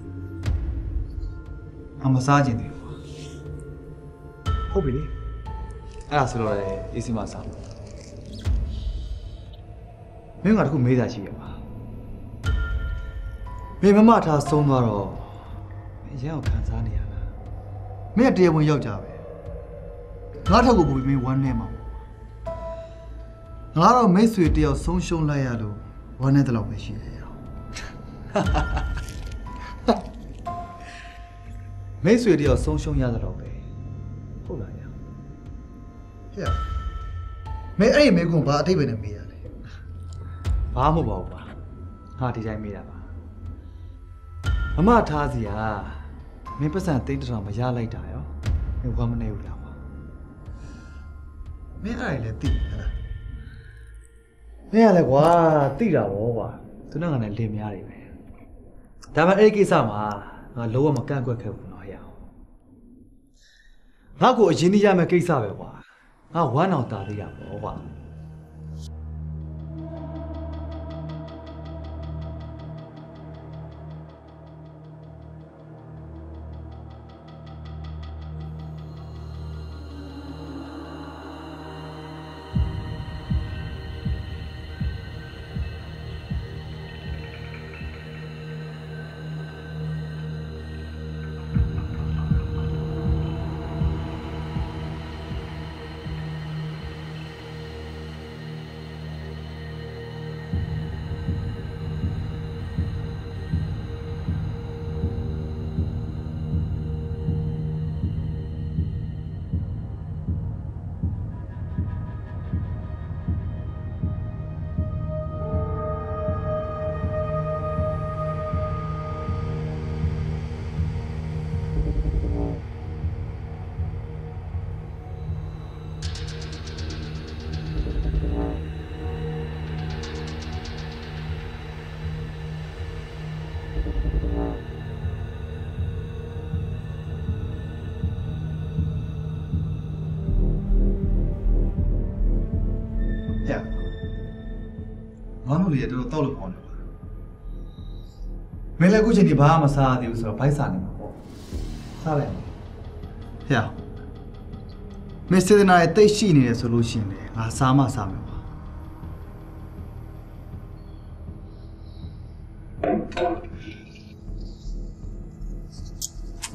ငါမစားချင်သေးဘူးကွာဟုတ်ပြီလေအဲ့ဒါဆိုတော့အေးစီမစားမင်းကတခုမေးတာရှိရပါမင်းမမထားဆုံးသွားတော့မင်းရအောင်ခံစားနေရလားမင်းကတရားဝင်ယောက်ျားပဲငါထက်ကိုပူပြီးမင်းဝမ်းနေမှာငါတော့မိတ်ဆွေတယောက်ဆုံးရှုံးလိုက်ရလို့ဝမ်းနေတဲ့လောက်ပဲရှိတယ်ရောမိတ်ဆွေတယောက်ဆုံးရှုံးရတဲ့လောက်ပဲဟုတ်လားရောဟဲ့မင်းအဲ့ဒီမိကုံဘာအထိပ္ပယ်နဲ့မေးရလဲဘာမှမဟုတ်ပါဘူးကွာငါဒီတိုင်းမေးတာပါမမထားစီဟာမင်းပတ်စံသိန်းတစ်ထောင်မရလိုက်တာရောမင်းဝမ်းမနေဘူးလားကွာမင်းအဲ့ဒါလည်းသိဟလားမင်းကလည်းကွာသိတာဗောကွာသူနဲ့ငါနဲ့လင်များတွေပဲဒါပေမဲ့အဲ့ဒီကိစ္စမှာငါလုံးဝမကန့်ကွက်ခဲ့ဘူးနော်ဟဲ့ငါ့ကိုအရင်ကြီးရမယ့်ကိစ္စပဲကွာငါဝမ်းအောင်တာသေးရဗောကွာငါတို့လေတော့တောက်လို့ပေါနေပါမင်းလည်းအခုချိန်ဒီဘာမှမစားသေးဘူးဆိုတော့ဘိုက်စားနေမှာပေါ့စားလိုက်ဟဲ့မင်းစေတနာရဲ့တိတ်ရှိနေတယ်ဆိုလို့ရှိရင်လေငါစားမှစားမယ်ပါ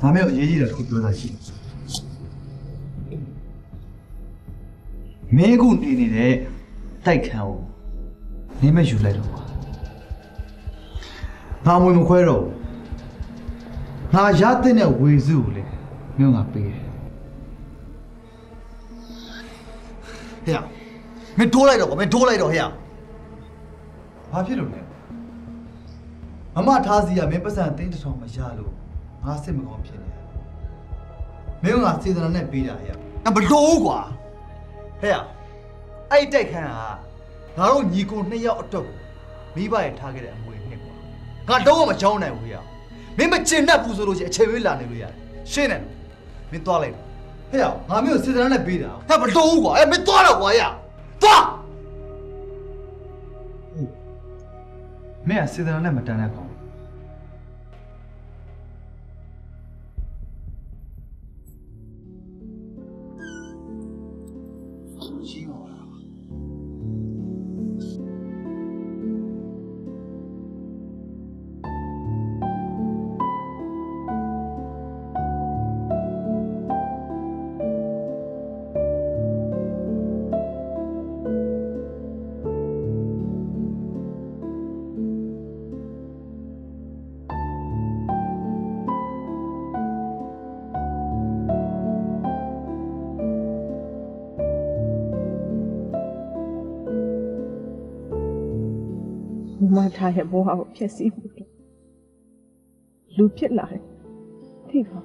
ငါမျိုးအရေးကြီးတယ်တစ်ခုပြောတာရှိတယ်မင်းအခုနေနေတဲ့တိုက်ခန်းကိုနေမဲ့ယူလိုက်တော့ပါငါမွေမခွဲတော့ငါရတဲ့ဝေစုကိုလေမျိုးငါပေးတယ်ဟဲ့မင်းထိုးလိုက်တော့ကွာမင်းထိုးလိုက်တော့ဟဲ့ဘာဖြစ်လို့လဲမမထားစီကမင်းပတ်စံသိန်းတစ်ထောင်မရလို့ငါစစ်မကောင်းဖြစ်နေတယ်မင်းကစေတနာနဲ့ပေးတာဟဲ့ဘလို့ကွာဟဲ့အဲ့တိုက်ခန်းဟာငါတို့ညီကို2ယောက်အတွက်ကိုမိဘရဲ့ထားခဲ့တဲ့အမွေနှစ်ကွာငါတော့မကြောင်းနိုင်ဘူးဟဲ့မင်းမကျင်တတ်ဘူးဆိုလို့ရှိရင်အချိန်ဝေးလာနေလို့ရတယ်ရှင်းတယ်မင်းသွားလိုက်ဟဲ့ငါမျိုးစေတနာနဲ့ပေးတာဟဲ့ဘလို့ကွာမင်းသွားတော့ကွာဟဲ့သွားမင်းကစေတနာနဲ့မတန်တဲ့ကောင်ရှိပါလားမထားရဲ့ဘဝကိုဖျက်ဆီးဖို့လူဖြစ်လာတယ်သိပါ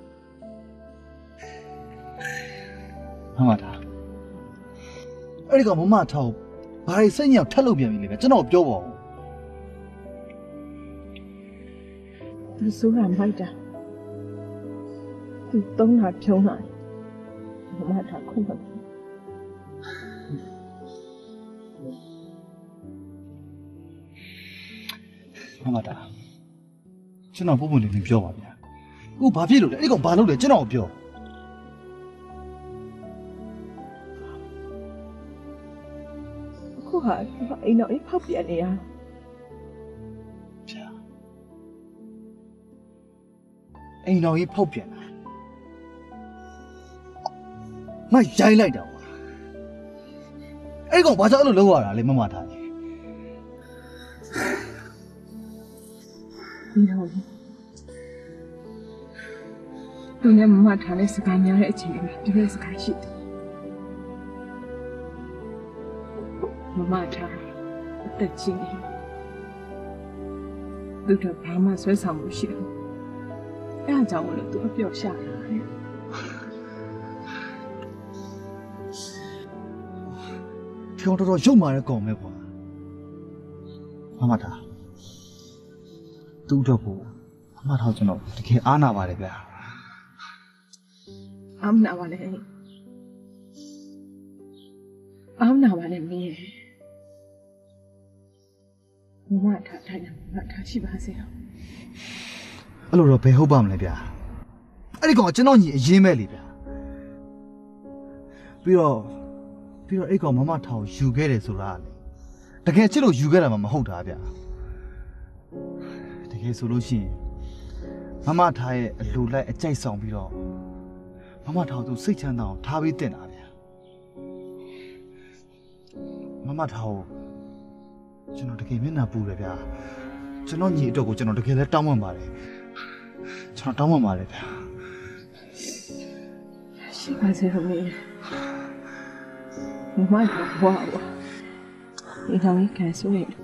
မမထားအဲ့ဒီကမမထားဘာတွေစိတ်ညစ်ထက်လို့ပြန်ပြီလေဗျကျွန်တော်ပြောပါဦးသူစိုးရမိုက်တာသူသုံးတာဖြုံးတာမမထားခုမှမမတာကျွန်တော်ပုံပုံလေးလေးပြောပါဗျာအခုဘာဖြစ်လို့လဲအဲ့ဒီကောင်ဘာလုပ်လဲကျွန်တော်ပြောအခုဟာအိမ်တော့အိမ်ဖောက်ပြန်နေရဗျာအိမ်တော်ကြီးဖောက်ပြန်တာမရိုင်းလိုက်တာကွာအဲ့ဒီကောင်ဘာကြောင့်အဲ့လိုလုပ်ရတာလဲမမထားကြီးနော်သူနဲ့မမထားတဲ့စကားများတဲ့အချိန်မှာဒီလိုစကားရှိတယ်မမထားအသက်ကြီးနေသူတို့ဘာမှဆွဲဆောင်မှုရှိတယ်အဲအကြောင်းလို့သူအပြော့ရှာတာဖြောင်းတော်ရုပ်မာတဲ့ကောင်ပဲကွာမမထားသူ့တော့ကိုအမထောက်ကျွန်တော်တကယ်အားနာပါတယ်ဗျာအားမနာပါနဲ့အားမနာပါနဲ့မင်းမမထားထိုင်နေမထားရှိပါစေတော့အဲ့လိုတော့ဘယ်ဟုတ်ပါမလဲဗျာအဲ့ဒီကောင်ကျွန်တော်ညီအရင်မဲ့လေဗျာပြီးတော့အဲ့ကောင်မမထောက်ယူခဲ့တယ်ဆိုတာလေတကယ်ချစ်လို့ယူခဲ့တာမှမဟုတ်တာဗျာတကယ်ဆိုလို့ရှိရင်မမထားရဲ့အလိုလိုက်အကြိုက်ဆောင်ပြီးတော့မမထားသူစိတ်ချမ်းသာအောင်ထားပြီးတင်တာဗျာမမထားကိုကျွန်တော်တကယ်မျက်နှာပူတယ်ဗျာကျွန်တော်ညီအတွက်ကိုကျွန်တော်တကယ်လည်းတောင်းပန်ပါတယ်ကျွန်တော်တောင်းပန်ပါတယ်ဗျာရှိပါစေတော့မေမထားဘွားဒီကောင်ကြီးကန်ဆိုးနေ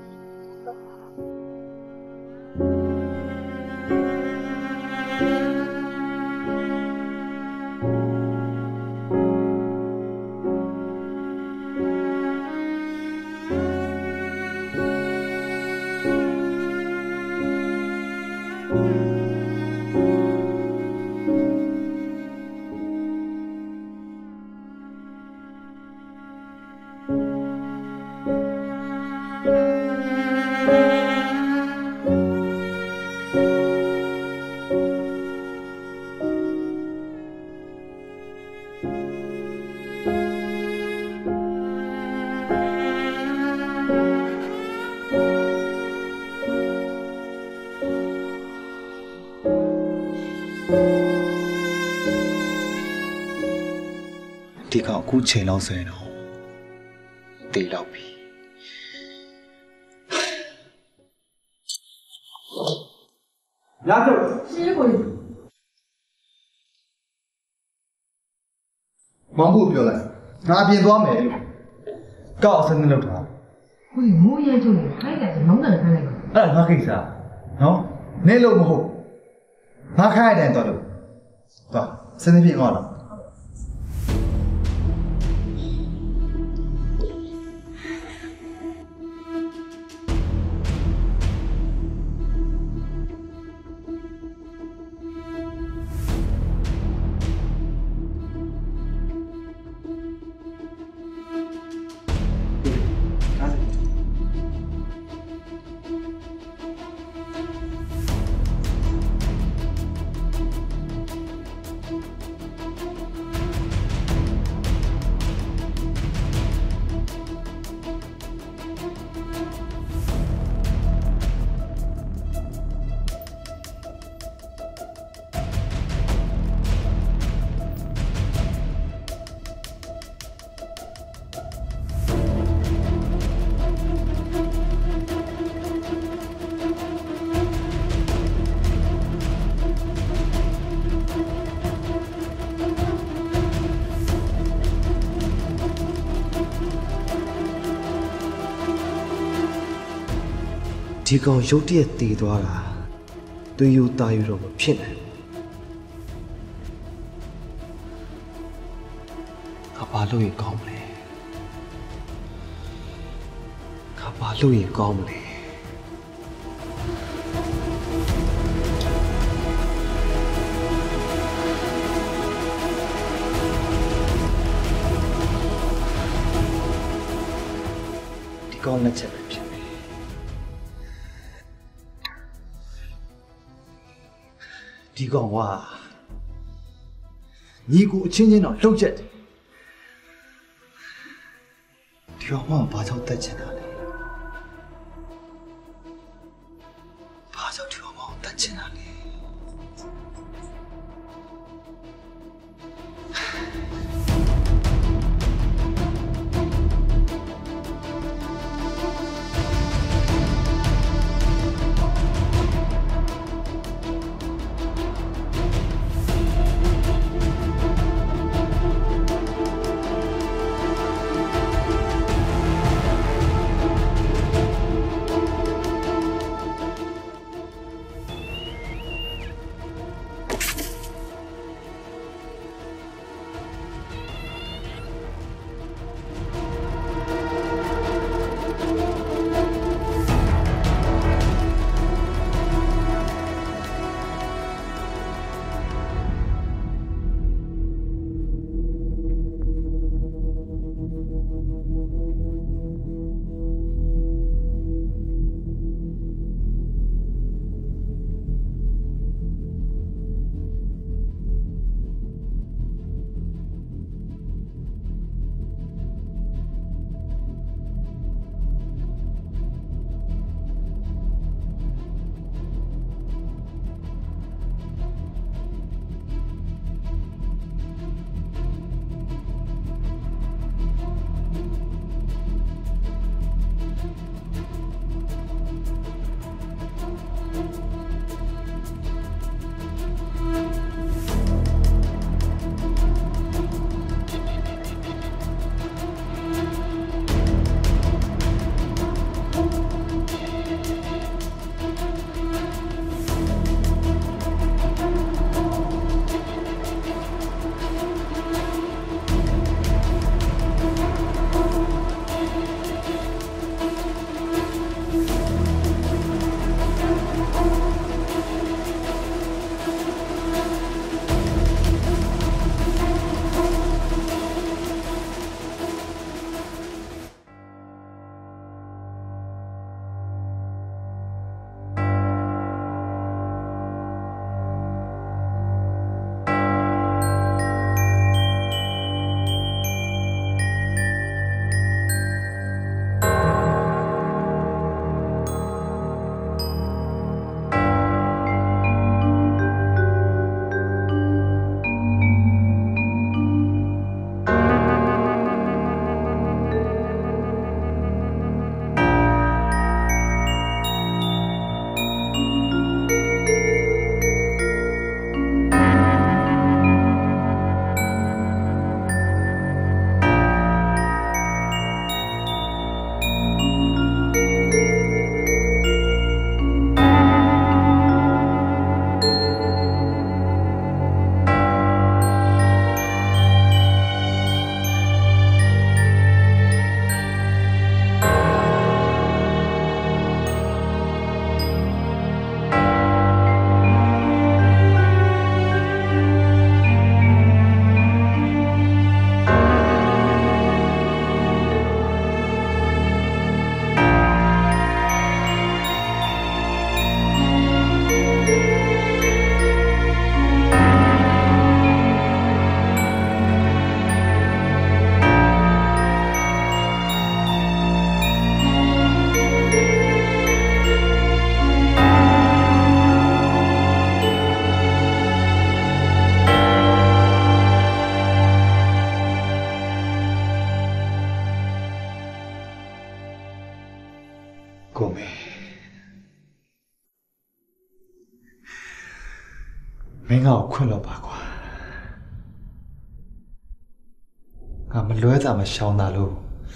။ဒီကောင်အခုချိန်လောက်ဆိုရင်တော့တေးလောက်ပြီရကြရှင်းကိုမောင်ကိုပြောလိုက်ငါပြင်သွားမယ်လို့ကောက်အောင်စနေလောက်ထားကိုမိုးရဲချုံနေခိုင်းတယ်ဆိုလုံးတယ်ခိုင်းလိုက်ပါအဲ့ဒါငါကိစ္စနော်နေလို့မဟုတ်ငါခိုင်းတယ်တော့လို့သွားစနေပြင်သွားလားဒီကောင်ရုတ်တရက်တည်သွားတာသွေးယူတာယူတော့မဖြစ်နိုင်ဘူးငါဘာလို့ရင်ကောင်းမလဲငါဘာလို့ရင်ကောင်းမလဲဒီကောင်လက်ချက်ပဲဖြစ်ဒီကောင်ကညီကိုအချင်းချင်းတော့လှုပ်ချက်တယ်ဒီကောင်ကဘာကြောင့်တက်ချင်တာလဲဘာကြောင့်ဒီကောင်ကတက်ချင်တာလဲမင်းငါ့ကိုခွင့်လို့ပါကွာငါမလွဲတာမရှောင်တာလို့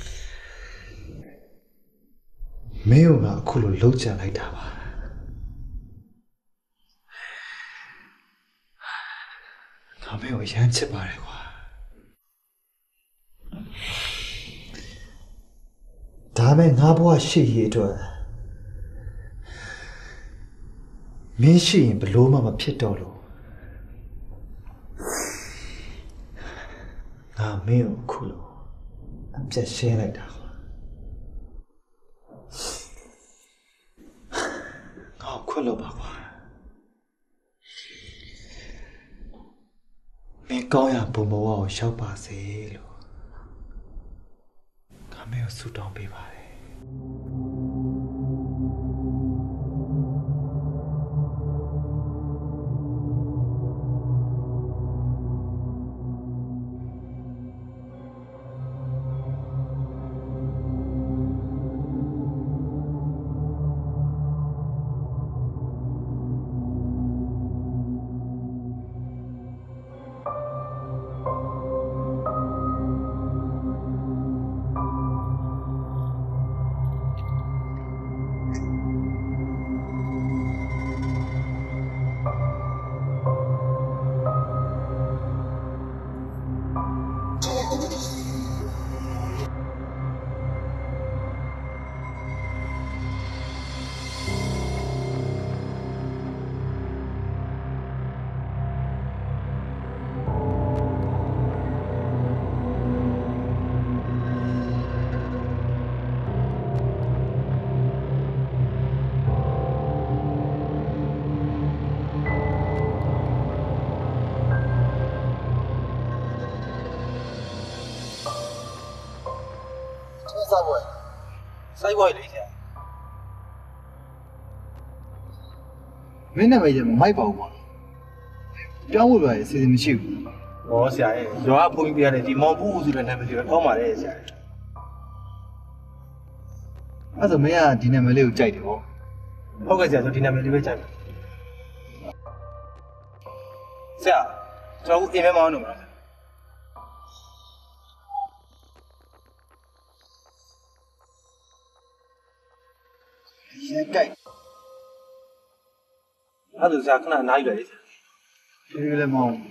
မင်းကအခုလိုလှုပ်ကြံလိုက်တာပါငါမင်းကိုရမ်းချစ်ပါတယ်ကွာဒါမဲ့ငါဘဝရှိရည်အတွက်မင်းရှိရင်ဘလို့မှမဖြစ်တော့လို့ငါမင်းကိုအခုလိုအပြတ်ရှင်းလိုက်တာငါခွင့်လို့ပါကွာမင်းကောင်းရဘုံဘဝကိုရောက်ပါစေလို့ငါမင်းကိုဆုတောင်းပေးပါတယ်စိုက်ဝိုက်လေးဆရာမင်းနာမည်ကြီးမမိုက်ပါဘူးကွာပြောင်းဖို့ပဲအစီအစဉ်မရှိဘူးဟောဆရာရဲ့ရွာအဖုန်းကြီးပြရတယ်ဒီမောင်ဘူးဆိုတဲ့နာမည်ကြီးပဲကောင်းပါလေဆရာအဲ့ဆိုမင်းကဒီနာမည်လေးကိုကြိုက်တယ်ဟောဟုတ်ကဲ့ဆရာဆိုဒီနာမည်လေးပဲကြိုက်ပါဆရာကျွန်တော်အိမ်မဲမောင်းတော့မှာရဲကြိုက်အဲ့ဒါစားခဏနားယူလိုက်ဒီလိုမောင်း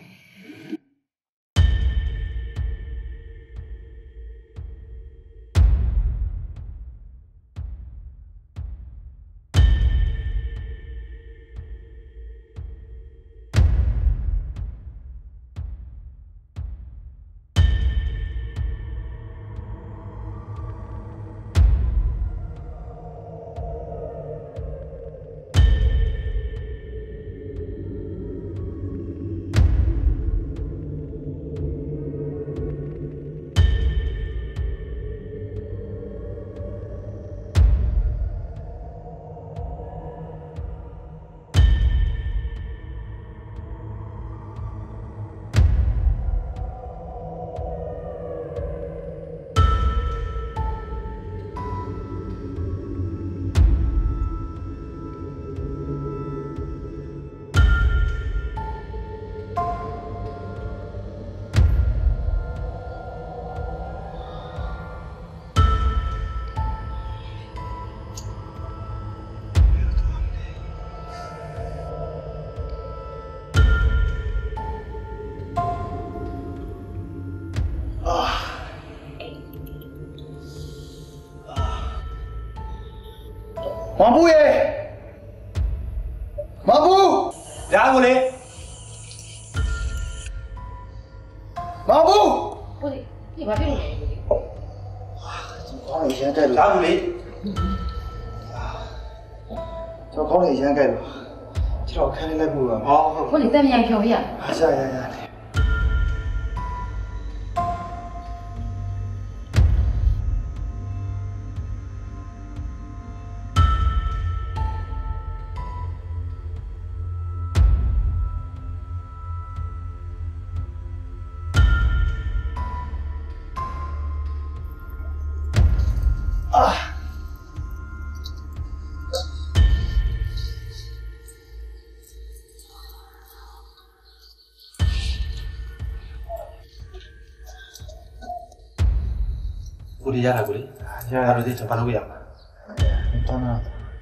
မဘူးရေမဘူးရကိုလေမဘူးကိုလေဒီဘာဖြစ်လို့လဲကိုလေခေါင်းရမ်းကြိုက်လို့ရကိုလေကျွန်တော်ခေါင်းရမ်းကြိုက်လို့ကျွန်တော်ခန်းလေးလိုက်ပို့ပါဟောကိုလေတက်မြိုင်ဖြော်ရရကိုလေးရတာကိုလေးရတာတော့ဒီချက်ပါလို့ရမှာတောင်းတာ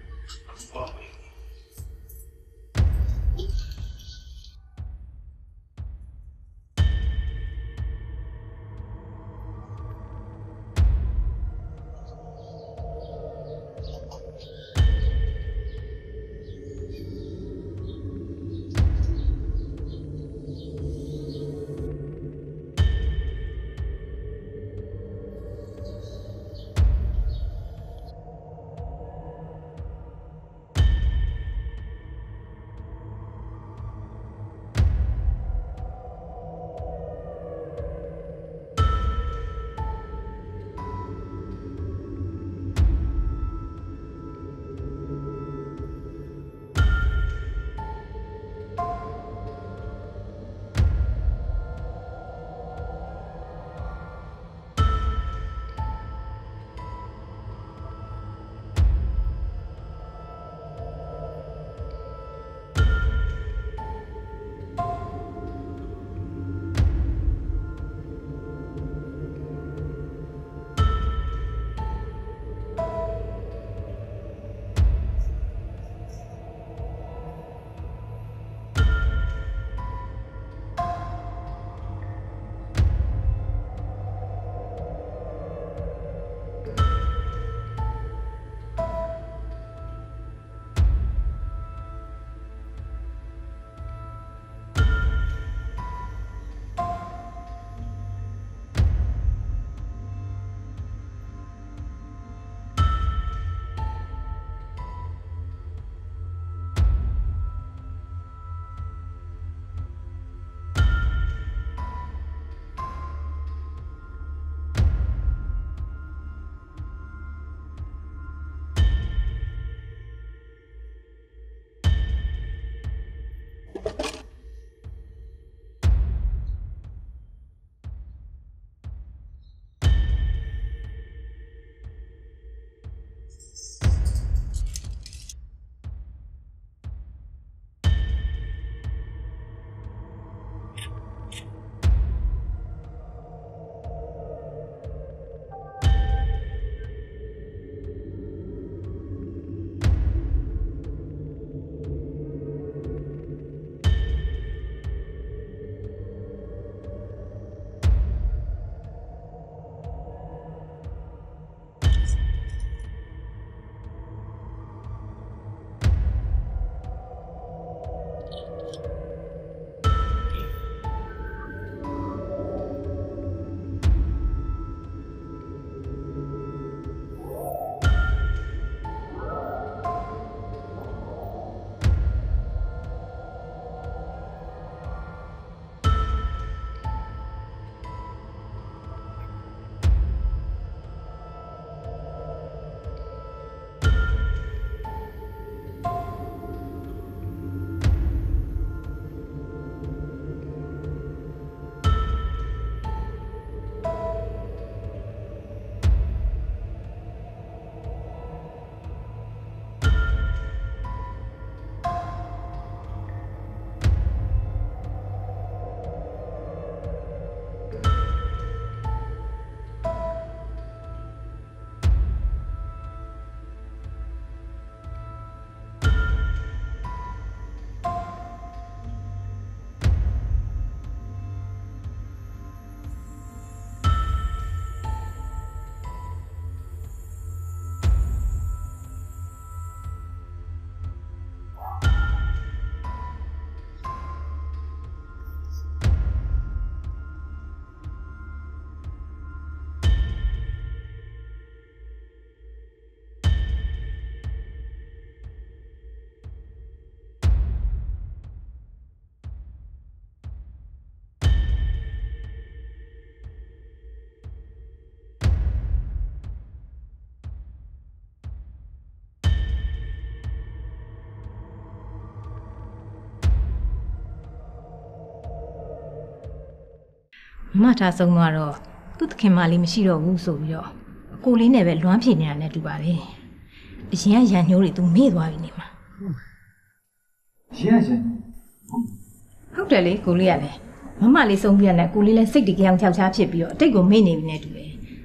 မမထားဆုံးသွားတော့သူ့သခင်မလေးမရှိတော့ဘူးဆိုပြီးတော့အကိုလေးနဲ့ပဲလွမ်းဖြေနေတာနဲ့တူပါပဲအရင်ကရန်ညိုးတွေသူမေ့သွားပြီနေမှာရန်ဟုတ်တယ်လေကိုလေးကလည်းမမလေးဆုံးပြတဲ့ကိုလေးလည်းစိတ်တကြောင်ချောက်ချားဖြစ်ပြီးတော့အတိတ်ကိုမေ့နေပြီနဲ့တူတယ်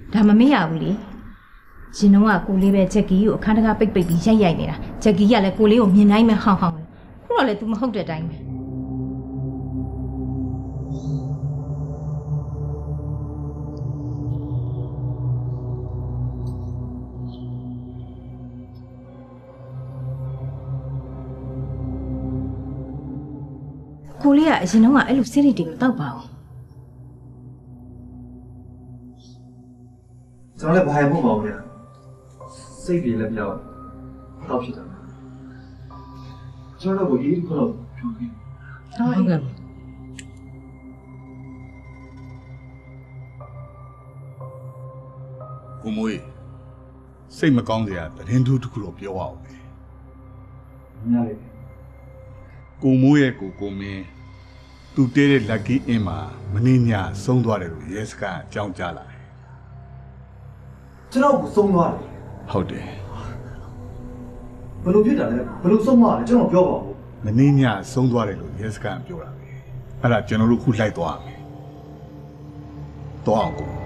ဒါမမေ့ရဘူးလေရှင်တော့ကကိုလေးပဲဂျက်ကီကိုအခန်းတကားပိတ်ပြီးရိုက်နေတာဂျက်ကီကလည်းကိုလေးကိုမြင်တိုင်းမှဟောင်းဟောင်းပဲခုတော့လည်း तू မဟုတ်တဲ့အတိုင်းပဲကိုလေးကအရင်တော့ကအဲ့လိုစိတ်တွေကိုတောက်ပါအောင်ကျွန်တော်လည်းဘာမှမဟုတ်ပါဘူးဗျာစိတ်တွေလည်းပြောင်းတော့ဖြစ်တာကျွန်တော်တို့အေးခေါ်ပြောပြီးဟုတ်ကဲ့ကိုမွေးစိတ်မကောင်းစရာသတင်းထူးတစ်ခုတော့ပြောအောင်ပဲညာလေကိုမိုးရဲ့ကိုမင်းသူတဲတဲ့ lucky in မှာမင်းညဆုံးသွားတယ်လို့ရဲစခန်းအကြောင်းကြားလာတယ်ကျွန်တော်ကိုဆုံးသွားတယ်ဟုတ်တယ်ဘယ်လိုဖြစ်တာလဲဘယ်လိုဆုံးသွားလဲကျွန်တော်ပြောပါဦးမင်းညဆုံးသွားတယ်လို့ရဲစခန်းပြောတာပဲအဲ့ဒါကျွန်တော်တို့ခုလိုက်သွားမယ်သွားအောင်ကို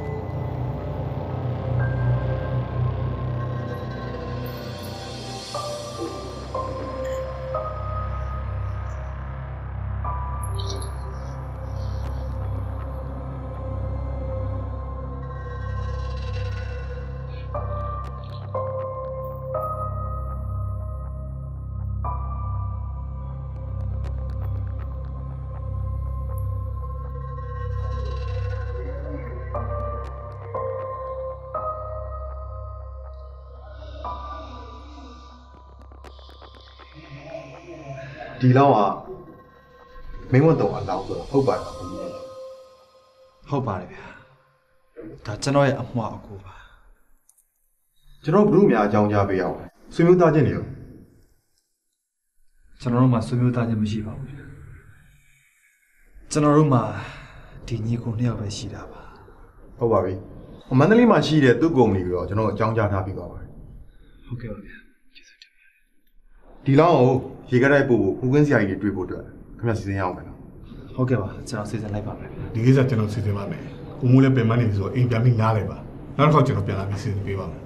ဒီလောက်อ่ะမင်းဝတ်တော်အလောင်းဆိုတော့ဟုတ်ပါတယ်ဟုတ်ပါတယ်ဗျာဒါကျွန်တော်ရဲ့အမှားအကူပါကျွန်တော်ဘုရုများအကြောင်းကြားပေးရအောင်ဆွေမျိုးသားချင်းတွေရောကျွန်တော်တို့မှာဆွေမျိုးသားချင်းမရှိပါဘူးကျွန်တော်တို့မှာဒီညီကိုနှစ်ယောက်ပဲရှိတာပါဟုတ်ပါပြီမန္တလေးမှာရှိတဲ့သူ့ကုမ္ပဏီကိုတော့ကျွန်တော်အကြောင်းကြားထားပြီးပါပါတယ်ဟုတ်ကဲ့ပါဗျာကျေးဇူးတင်ပါတယ်ဒီလောက်ကိုရေကတိုက်ပို့ဖို့ဦးကင်းဆရာကြီးတွေတွေ့ဖို့အတွက်ခင်ဗျာစီစဉ်ရအောင်မယ်နော်ဟုတ်ကဲ့ပါကျွန်တော်စီစဉ်လိုက်ပါမယ်ဒီကိစ္စကျွန်တော်စီစဉ်ပါမယ်ကိုမိုးလည်းပင်မနေဆိုတော့အိမ်ပြန်ပြီးနားလိုက်ပါနောက်တစ်ခါကျွန်တော်ပြန်လာပြီးစီစဉ်ပေးပါမယ်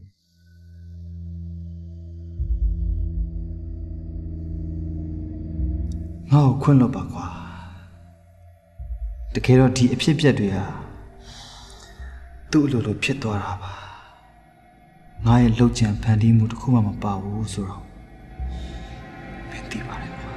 ငါ့ကိုခွင့်လွှတ်ပါကွာတကယ်တော့ဒီအဖြစ်အပျက်တွေဟာသူ့အလိုလိုဖြစ်သွားတာပါငါရဲ့လှုပ်ကြံဖန်တီးမှုတစ်ခုမှမပါဘူးဆိုတော့မင်းသိပါတယ်ကွာ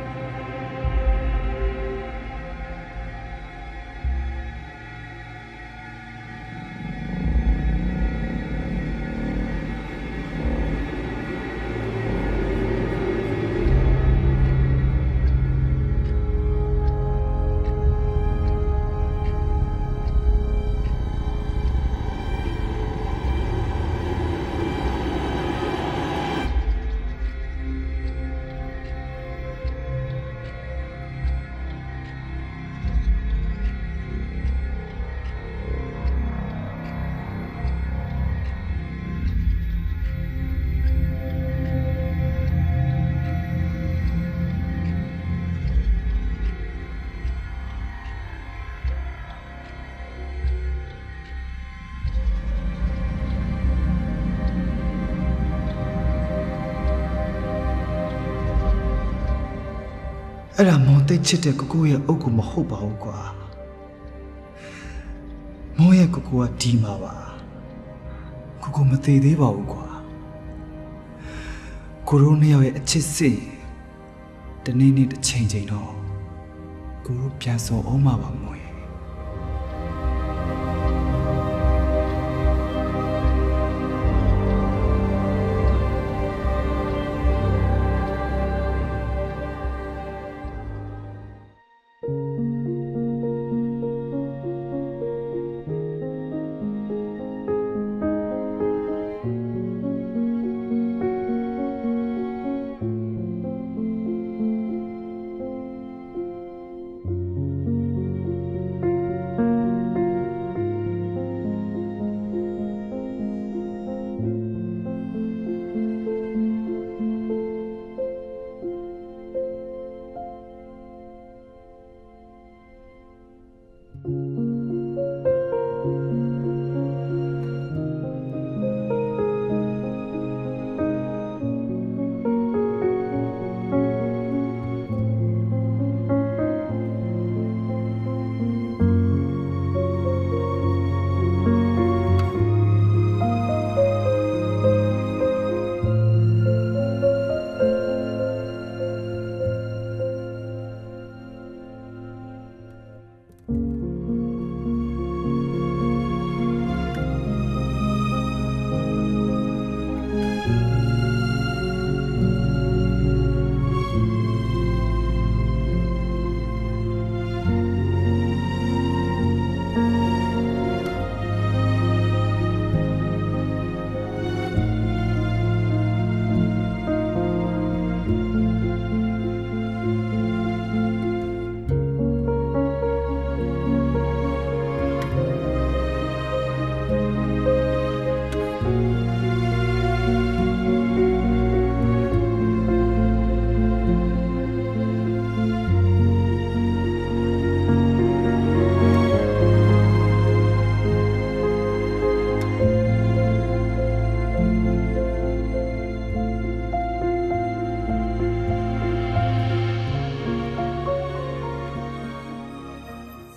အဲ့ဒါမောင်သိချစ်တဲ့ကိုကိုရဲ့အုပ်ကိုမဟုတ်ပါဘူးကွာမောင်ရဲ့ကိုကိုကဒီမှာပါကိုကိုမသေးသေးပါဘူးကွာကိုရိုးနှစ်ယောက်ရဲ့အချစ်စစ်တနေ့နေ့တစ်ချိန်ချိန်တော့ကိုရိုးပြန်ဆုံအောင်မှာပါမောင်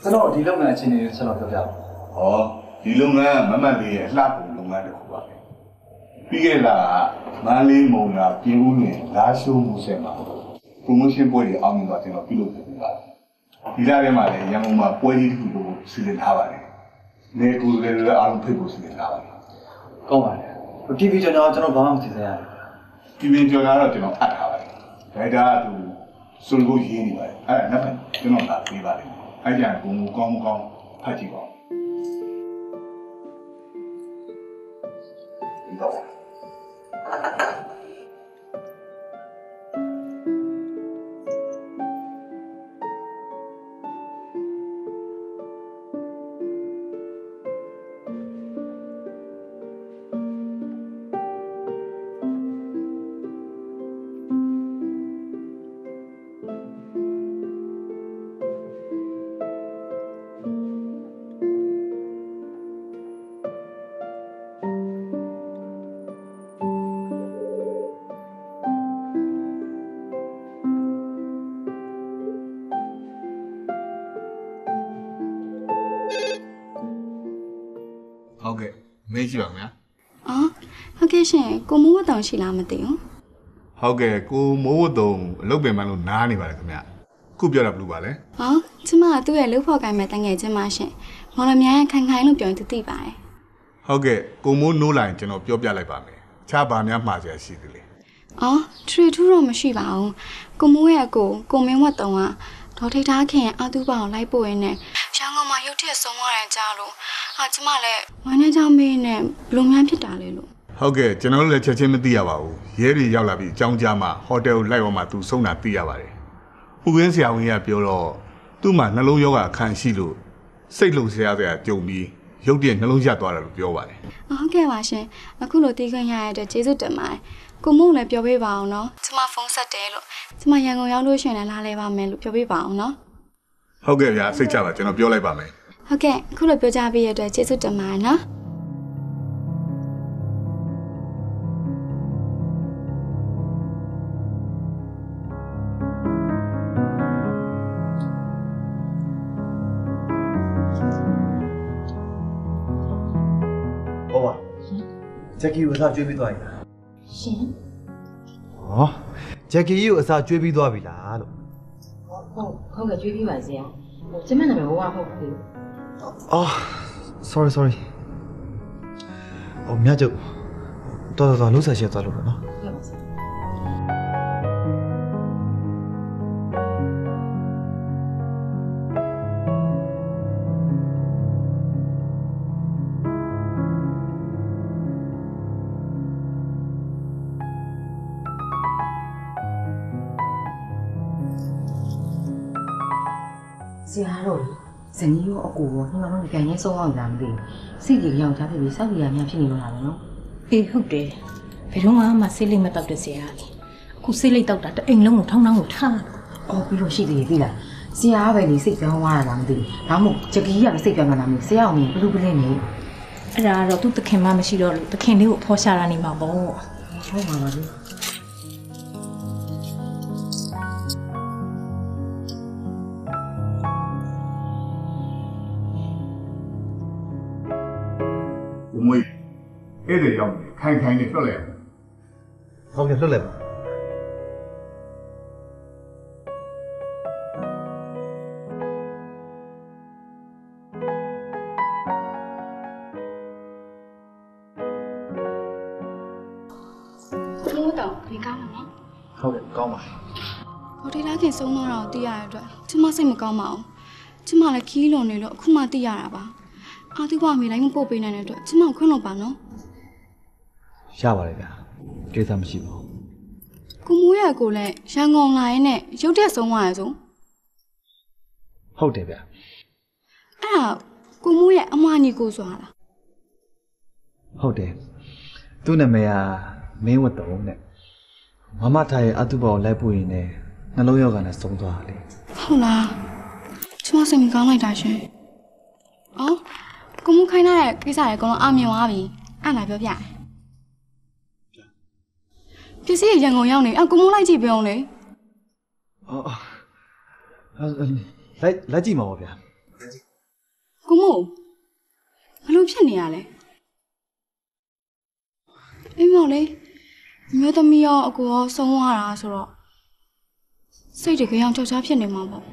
ကျွန်တော်ဒီလုပ်ငန်းအခြေအနေကိုဆက်တော့ပြောပြပါဟောဒီလုပ်ငန်းမမလေးရဲ့လှပုံလုပ်ငန်းတစ်ခုပါပဲပြီးခဲ့တာမန်းလေးမုံလာပြင်ဦးနဲ့လာရှိုးမှုဆက်မှာ promotion ပွဲတွေအောင်မြင်သွားကျွန်တော်ပြုလုပ်နေပါတယ်ဒီလာထဲမှာလည်းရန်ကုန်မှာပွဲကြီးတစ်ခုကိုစီစဉ်ထားပါတယ်နေကူလည်းအားလုံးဖိတ်ဖို့စီစဉ်ထားပါတယ်ကောင်းပါတယ် TV ကျွန်တော်ဘာမှမသိသေးရဘူး TV ကျွန်တော်ကတော့ကျွန်တော်အပ်ထားပါတယ်ဒါကသူစုံကိုရေးနေပါတယ်အဲ့ဒါနောက်ကျွန်တော်လာပေးပါတယ်အဲ့ကြဘုံကောင်းကောင်းဖတ်ကြည့်ပါဦးဒီတော့ဟုတ်ကဲ့မေးကြည့်ပါခင်ဗျာအော်ဟုတ်ကဲ့ရှင်ကိုမိုးဝတ်တောင်ရှိလားမသိဘူးဟုတ်ကဲ့ကိုမိုးဝတ်တုံအလုပ်ပင်မလို့နားနေပါတယ်ခင်ဗျာခုပြောတာဘယ်လိုပါလဲဟောကျမကသူ့ရဲ့လှုပ်ဖော်ကိုင်းမဲ့တငယ်ချင်းမရှင်မော်လမြိုင်ခိုင်ခိုင်လို့ပြောရင်သူသိပါတယ်ဟုတ်ကဲ့ကိုမိုးနိုးလာရင်ကျွန်တော်ပြောပြလိုက်ပါမယ်ခြားဘာများမှားစရာရှိသေးလဲအော်ထရီထူးတော့မရှိပါဘူးကိုမိုးရဲ့ကိုမင်းဝတ်တုံကဒေါ်ထိတ်ထားခင်အာတူပါအောင်လိုက်ပို့ရင်းနဲ့ရန်ကုန်မှာရုတ်တရက်ဆုံးသွားတယ်ကြားလို့ကျမလည်းဝမ်းနဲ့ကြောင့်မေးနဲ့ဘလို့များဖြစ်တာလဲလို့ဟုတ်ကဲ့ကျွန်တော်တို့လည်းချက်ချင်းမသိရပါဘူးရဲတွေရောက်လာပြီးအကြောင်းကြားမှဟိုတယ်ကိုလိုက်သွားမှသူဆုံးတာသိရပါတယ်ဥပင်းဆရာဝန်ကြီးကပြောတော့သူ့မှာနှလုံးရောဂါခံရှိလို့စိတ်လုံဆရာကြုံပြီးရုတ်တရက်နှလုံးရသွားတယ်လို့ပြောပါတယ်ဟုတ်ကဲ့ပါရှင်အခုလိုတီးခွင့်ရရတဲ့ကျေးဇူးတင်ပါတယ်ကိုမို့လည်းပြောပေးပါအောင်နော်ကျမဖုန်းဆက်တယ်လို့ကျမရန်ကုန်ရောက်လို့ရှင်လည်းလာလဲပါမယ်လို့ပြောပေးပါအောင်နော်ဟုတ်ကဲ့ဗျာစိတ်ချပါကျွန်တော်ပြောလိုက်ပါမယ်ဟုတ်ကဲ့အခုလိုပြောကြပေးရတဲ့ကျေးဇူးတင်ပါတယ်နော်ဟုတ်ပါဂျက်ကီကိုအစားကျွေးပြီးသွားပြီလားရှင်ဟောဂျက်ကီကိုအစားကျွေးပြီးသွားပြီလားလို့ဟုတ်ကဲ့ကျွေးပြီးပါစေကျမနာမည်ဘဝမဟုတ်ဘူးအော် sorry မြတ်ကျုပ်တော်လို့ဆက်ရှက်သွားလို့နော်ဆရာတို့ဇနီးရောအကူရောနှလုံးပြန်ရင်းဆုံးအောင်လာမသိဘူးစိတ်ကြီးယောက်ျားဖြစ်ပြီးစောက်ရည်ရများဖြစ်နေလို့လာတယ်နော်အေးဟုတ်တယ်ဘယ်တော့မှစိတ်လိမ့်မတောက်တဲ့ဆရာကြီးအခုစိတ်လိမ့်တောက်တာတအိမ်လုံးကိုထောင်းကိုထားအော်ပြီးတော့ရှိသေးပြီလားဆရာကပဲလေစိတ်ပြောင်းသွားတာလားမသိဘူးဒါမှမဟုတ်ဂျက်ကီကပဲစိတ်ပြောင်းသွားတာမျိုးဆရာအောင်မြင်ဘလူးပလင်းနေအဲ့ဒါတော့သူ့သခင်မှမရှိတော့လို့သခင်လေးကိုဖော်ရှာတာနေမှာပေါ့ဟုတ်ပါပါလေမွေးအဲ့ဒီရောက်နေခိုင်ခိုင်နဲ့လွတ်လိုက်ဟုတ်ကဲ့လွတ်လိုက်ပါမိုးတော့ဒီကောင်းမှာနော်ဟုတ်ကဲ့ကောင်းပါဟိုဒီလားခင်ဆုံးတော့တော့သိရတဲ့အတွက်ကျမစိတ်မကောင်းပါဘူးကျမလည်းခီးလွန်နေလို့အခုမှသိရတာပါအာတူပါအမေတိုင်းမပို့ပေးနိုင်တဲ့အတွက်ကျမကိုခွင့်လို့ပါနော်ရပါတယ်ဗျာကိစ္စမရှိပါဘူးကိုမိုးရကိုလည်းရန်ကုန်လာရင်နဲ့ရုတ်တရက်ဆုံးသွားရဆိုဟုတ်တယ်ဗျာအဲ့ဒါကိုမိုးရဲ့အမညီကိုစွာလားဟုတ်တယ်သူ့နာမည်ကမင်းဝတ်တုံတဲ့မမထားရဲ့အတူပါကိုလိုက်ပို့ရင်လည်းနှလုံးရောဂါနဲ့ဆုံးသွားတာလေဟုတ်လားကျမစိတ်မကောင်းလိုက်တာရှင်အော်ကိုမိုးခိုင်းတဲ့ကိစ္စတွေအကုန်လုံးအမြင်သွားပြီအဲ့လာပြောပြပစ္စည်းရန်ကုန်ရောက်နေကိုမိုးလိုက်ကြည့်ပြောင်းလေအော်လိုက်ကြည့်မှာပါဗျာမို့ဘလို့ဖြစ်နေရလဲအိမ်မောင်လေမျိုးသမီးရောအကိုရောဆုံးသွားတာဆိုတော့စိတ်တကယ်အောင်ကြောက်ချားဖြစ်နေမှာပေါ့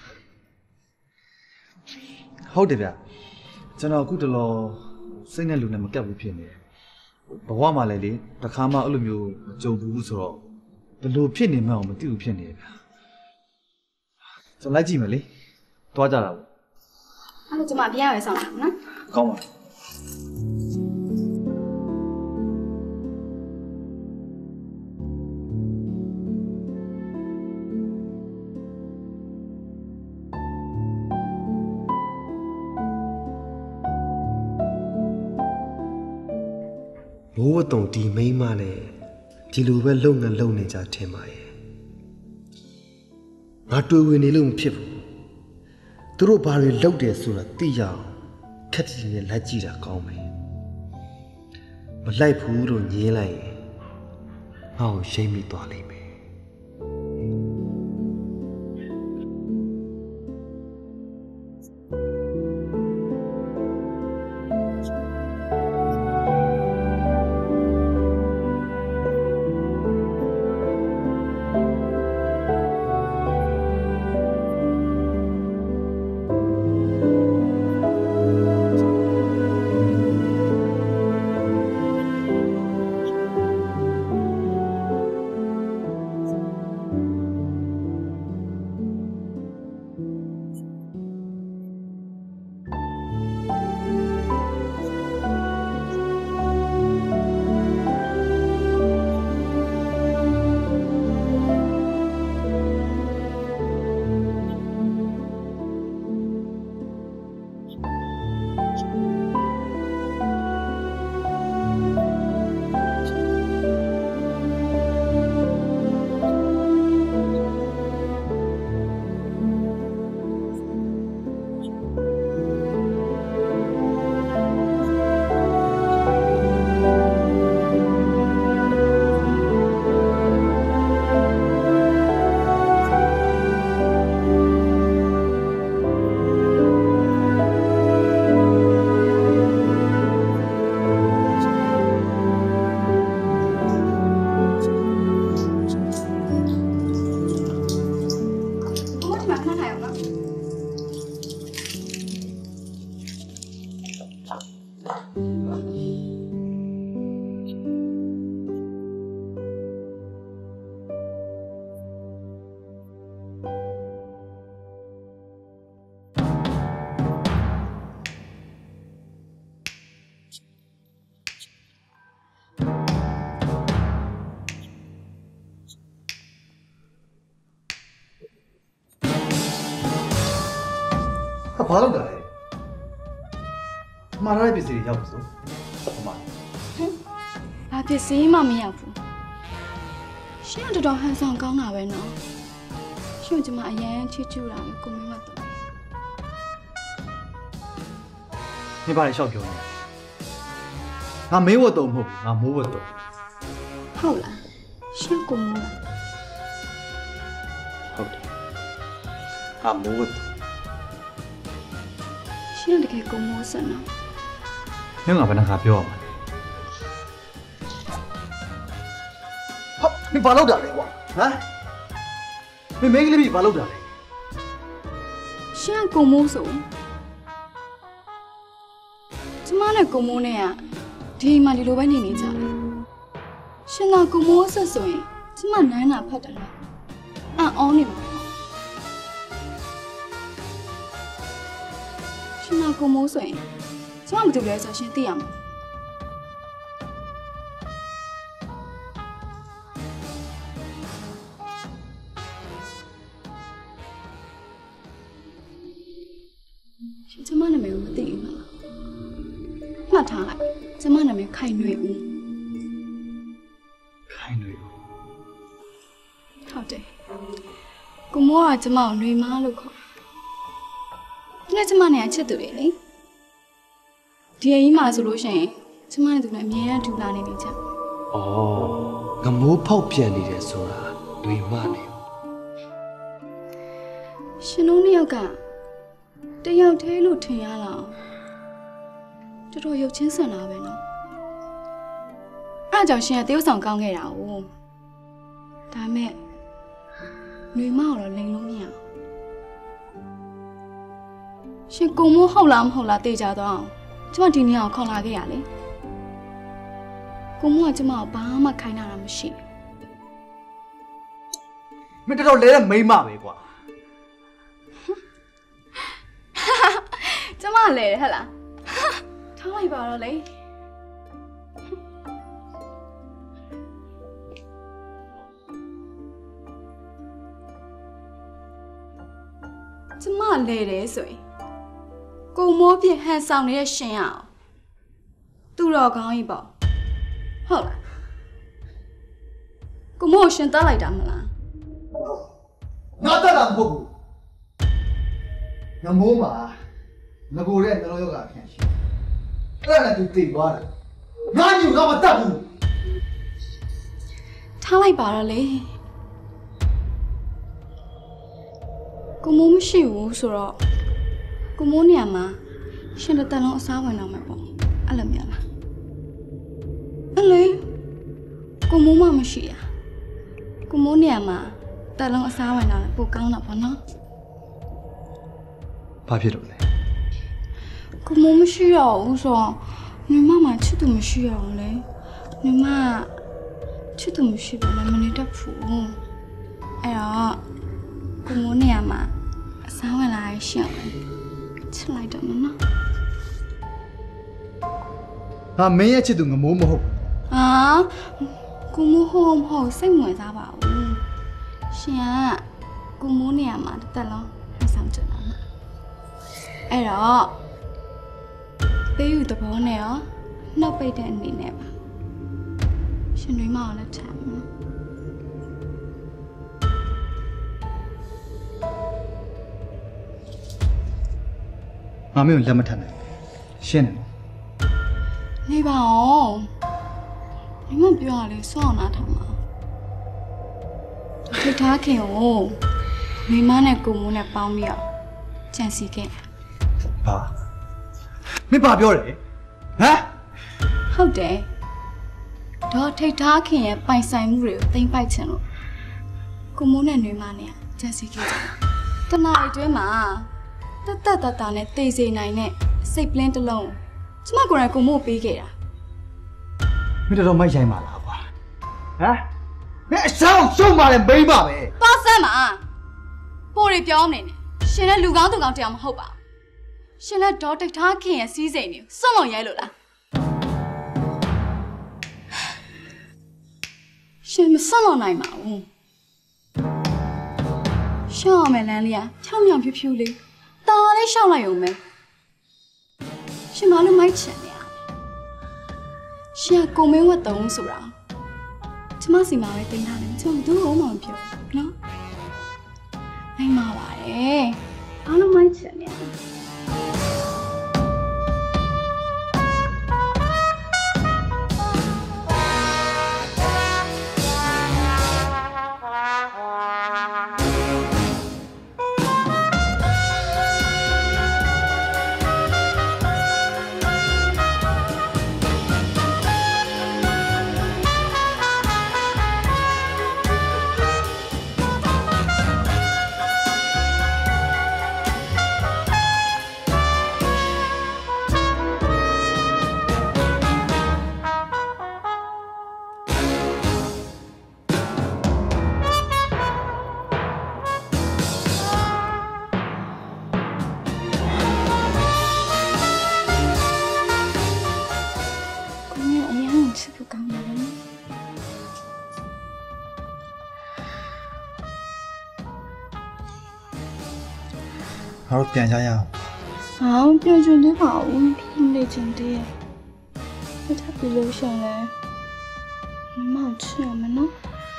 ဟုတ်တယ်ဗျကျွန်တော်အခုတလောစိတ်နဲ့လူနဲ့မကပ်ဘူးဖြစ်နေတယ်ဘဝမှာလည်းလေတစ်ခါမှအဲ့လိုမျိုးမကြုံဘူးဆိုတော့ဘယ်လိုဖြစ်နေမှန်းမသိဘူးဖြစ်နေတယ်ဗျကျွန်တော်လိုက်ကြည့်မယ်လေတွားကြတာပေါ့အဲ့လိုကျွန်မပြရမယ်ဆောင်တာနော်ကောင်းပါမိုးဝတုံဒီမိန်းမနဲ့ဒီလိုပဲလုံငန်းလုံနေကြထင်ပါရဲ့ငါတွေ့ဝင်နေလို့မဖြစ်ဘူးသူတို့ဘာတွေလုပ်တယ်ဆိုတာသိရအောင်ခက်တီနဲ့လိုက်ကြည့်တာကောင်းမယ်မလိုက်ဘူးလို့ညင်းလိုက်ရင်ငါ့ကိုရှိမ့်မိသွားလိမ့်မယ်ဘာလုပ်တာလဲမှားထားတဲ့ပစ္စည်းတွေရောက်ပြီဆိုအမဘာပစ္စည်းမှမရောက်ဘူးရှင်ကတော်တော်ဟန်ဆောင်ကောင်းတာပဲနော်ရှင်ကကျမအရန်ချစ်ကျူတာပဲကိုမင်းမတော့နေပါလေရှောက်ပြောနေငါမင်းဝတ်တော့မဟုတ်ဘူးငါမိုးဝတ်တော့ဟုတ်လားရှင်ကိုမိုးဟုတ်တယ်ငါမိုးဝတ်ရှင်တကယ်ကိုမိုးစနော်မင်းကဘယ်နှခါပြောရမှာဟုတ်မင်းဘာလုပ်တာလဲကွာဟမ်မင်းကလေးပြီဘာလုပ်တာလဲရှင်ကိုမိုးဆိုကျမနဲ့ကိုမိုးနဲ့ကဒီမှာဒီလိုပဲနေနေကြတယ်ရှင်ကကိုမိုးဆက်ဆိုရင်ကျမနန်းနာဖတ်တယ်လားအော်နေမှာရှင်ကကိုမိုးဆိုရင်ကျမမတူလဲဆိုရှင်သိရမှာရှင်ကျမနာမည်ကိုမသိဘူးလားမှတ်ထားလိုက်ကျမနာမည်ခိုင်နွေဦးခိုင်နွေဦးဟုတ်တယ်ကိုမိုးကကျမကိုနွေမားလို့ခေါ်တယ်ကျမနဲ့အချစ်သူတွေလေဒီအိမ်မှာဆိုလို့ရှိရင်ကျမနဲ့သူနဲ့အမြဲတမ်းဒူလာနေနေကြ။အော်ငမိုးဖောက်ပြန်နေတယ်ဆိုတာတွေမနေရှင်တို့နှစ်ယောက်ကတယောက်သေးလို့ထင်ရလားတော်တော်ရုပ်ချင်းဆန်တာပဲနော်အဲ့ကြောင့်ရှင်ကတရုပ်ဆောင်ကောင်းခဲ့တာ哦ဒါမဲ့ຫນွေမတော့လိန်လို့မရရှင်ကိုမိုးဟုတ်လားမဟုတ်လားသိကြတော့အောင်ကျမဒီနေ့အောင်ခေါ်လာခဲ့ရလေကိုမိုးကကျမကိုဘာမှခိုင်းတာမရှိမင်းတော်တော်လဲတဲ့မိန်းမပဲကွာကျမလဲဟဲ့လားထားလိုက်ပါတော့လေကျမလဲတယ်ဆိုရင်ကိုမိုးပြဟန်ဆောင်နေတဲ့ရှင်ရအောင်သူ့တော်ကောင်းကြီးပေါ့ဟုတ်လားကိုမိုးရှင်တက်လိုက်တာမလားငါတက်တာမဟုတ်ဘူးငမိုးမှာငကိုတဲ့နှလုံးရောဂါခံရှိအဲ့ဒါနဲ့သူတိတ်သွားတယ်ငါညူငါမတက်ဘူးထားလိုက်ပါတော့လေကိုမိုးမရှိဘူးဆိုတော့ကိုမိုးနေရာမှာရှင်တစ်သက်လုံးအစားဝင်တော့မှာပေါ့အဲ့လိုမျိုးလားအဲ့လေကိုမိုးမမရှိရကိုမိုးနေရာမှာတက်လုံးအစားဝင်တော့ပိုကောင်းတော့ပေါ့နော်ဘာဖြစ်လို့လဲကိုမိုးမရှိရဘူးဆိုတော့ညီမမှချစ်သူမရှိရအောင်လေညီမချစ်သူမရှိဘူးလည်းမနေတတ်ဘူးအဲ့တော့ကိုမိုးနေရာမှာအစားဝင်လာရှင့်ချစ်လိုက်တော့မနော်ငါမင်းရဲ့ချစ်သူငမိုးမဟုတ်ဟာကိုမိုးဟိုမဟုတ်စိတ်ဝင်စားပါဘူးရှင်ကကိုမိုးနေရာမှာတစ်သက်လုံးဟန်ဆောင်ချင်တာအဲ့တော့ပေးယူသဘောနဲ့ရောနှုတ်ပိတ်တဲ့အနေနဲ့ပါရှင်တွေမအောင်လက်ထပ်နော်ငါမင်းကိုလက်မထပ်နိုင်ရှင်းတယ်နေပါအောင်ညီမပြောရလေစောင့်နာထားမှာထိထားခင်ကိုမိမနဲ့ကိုမိုးနဲ့ပေါင်းပြီးတော့ကြံစီခဲ့ဘာမင်းဘာပြောတယ်ဟမ်ဟုတ်တယ်တော့ထိထားခင်ရဲ့ပိုင်ဆိုင်မှုတွေကိုသိမ့်ပိုက်ချင်လို့ကိုမိုးနဲ့နှွေးမနဲ့ကြံစီခဲ့ကြတနားအတွင်းမှာတတ်နဲ့တေးစေနိုင်တဲ့စိတ်ပလင်းတစ်လုံးကျမကိုယ်တိုင်ကိုမို့ပေးခဲ့တာမင်းတော်မိုက်ဆိုင်ပါလားကွာဟမ်မင်းအဆောင်ရှုံးပါလေမိမ့်ပါပဲသွားစမ်းပါပိုးတွေပြောနေတယ်ရှင်လည်းလူကောင်းသူကောင်းတရားမဟုတ်ပါဘူးရှင်လည်းဒေါ်တိတ်ထားခင်ရဲ့စီးစိမ်တွေစွန့်လို့ရဲလို့လားရှင်မစွန့်လို့နိုင်ပါဘူးရှောင်းမယ်လမ်းလေးကဖြောင်းဖြောင်းဖြူဖြူလေးတားလေးရှောင်းလိုက်အောင်မယ်ရှင်မလို့မိုက်ချင်နေရရှင်ကကိုမင်းဝတ်တုံးဆိုတာကျမစီမှာပဲတင်ထားတယ်ကျမတို့ဟောမှမပြောနော်နိုင်မှာပါတယ်အားလုံးမိုက်ချင်နေရငါတို့ပြန်ကြရအောင်။ဟာပြန်ချင်သေးပါဘူး။ပြန်နေချင်သေးရဲ့။ဘာထပ်ပြီးလို့ရှင်လဲ။မမချင်မနော်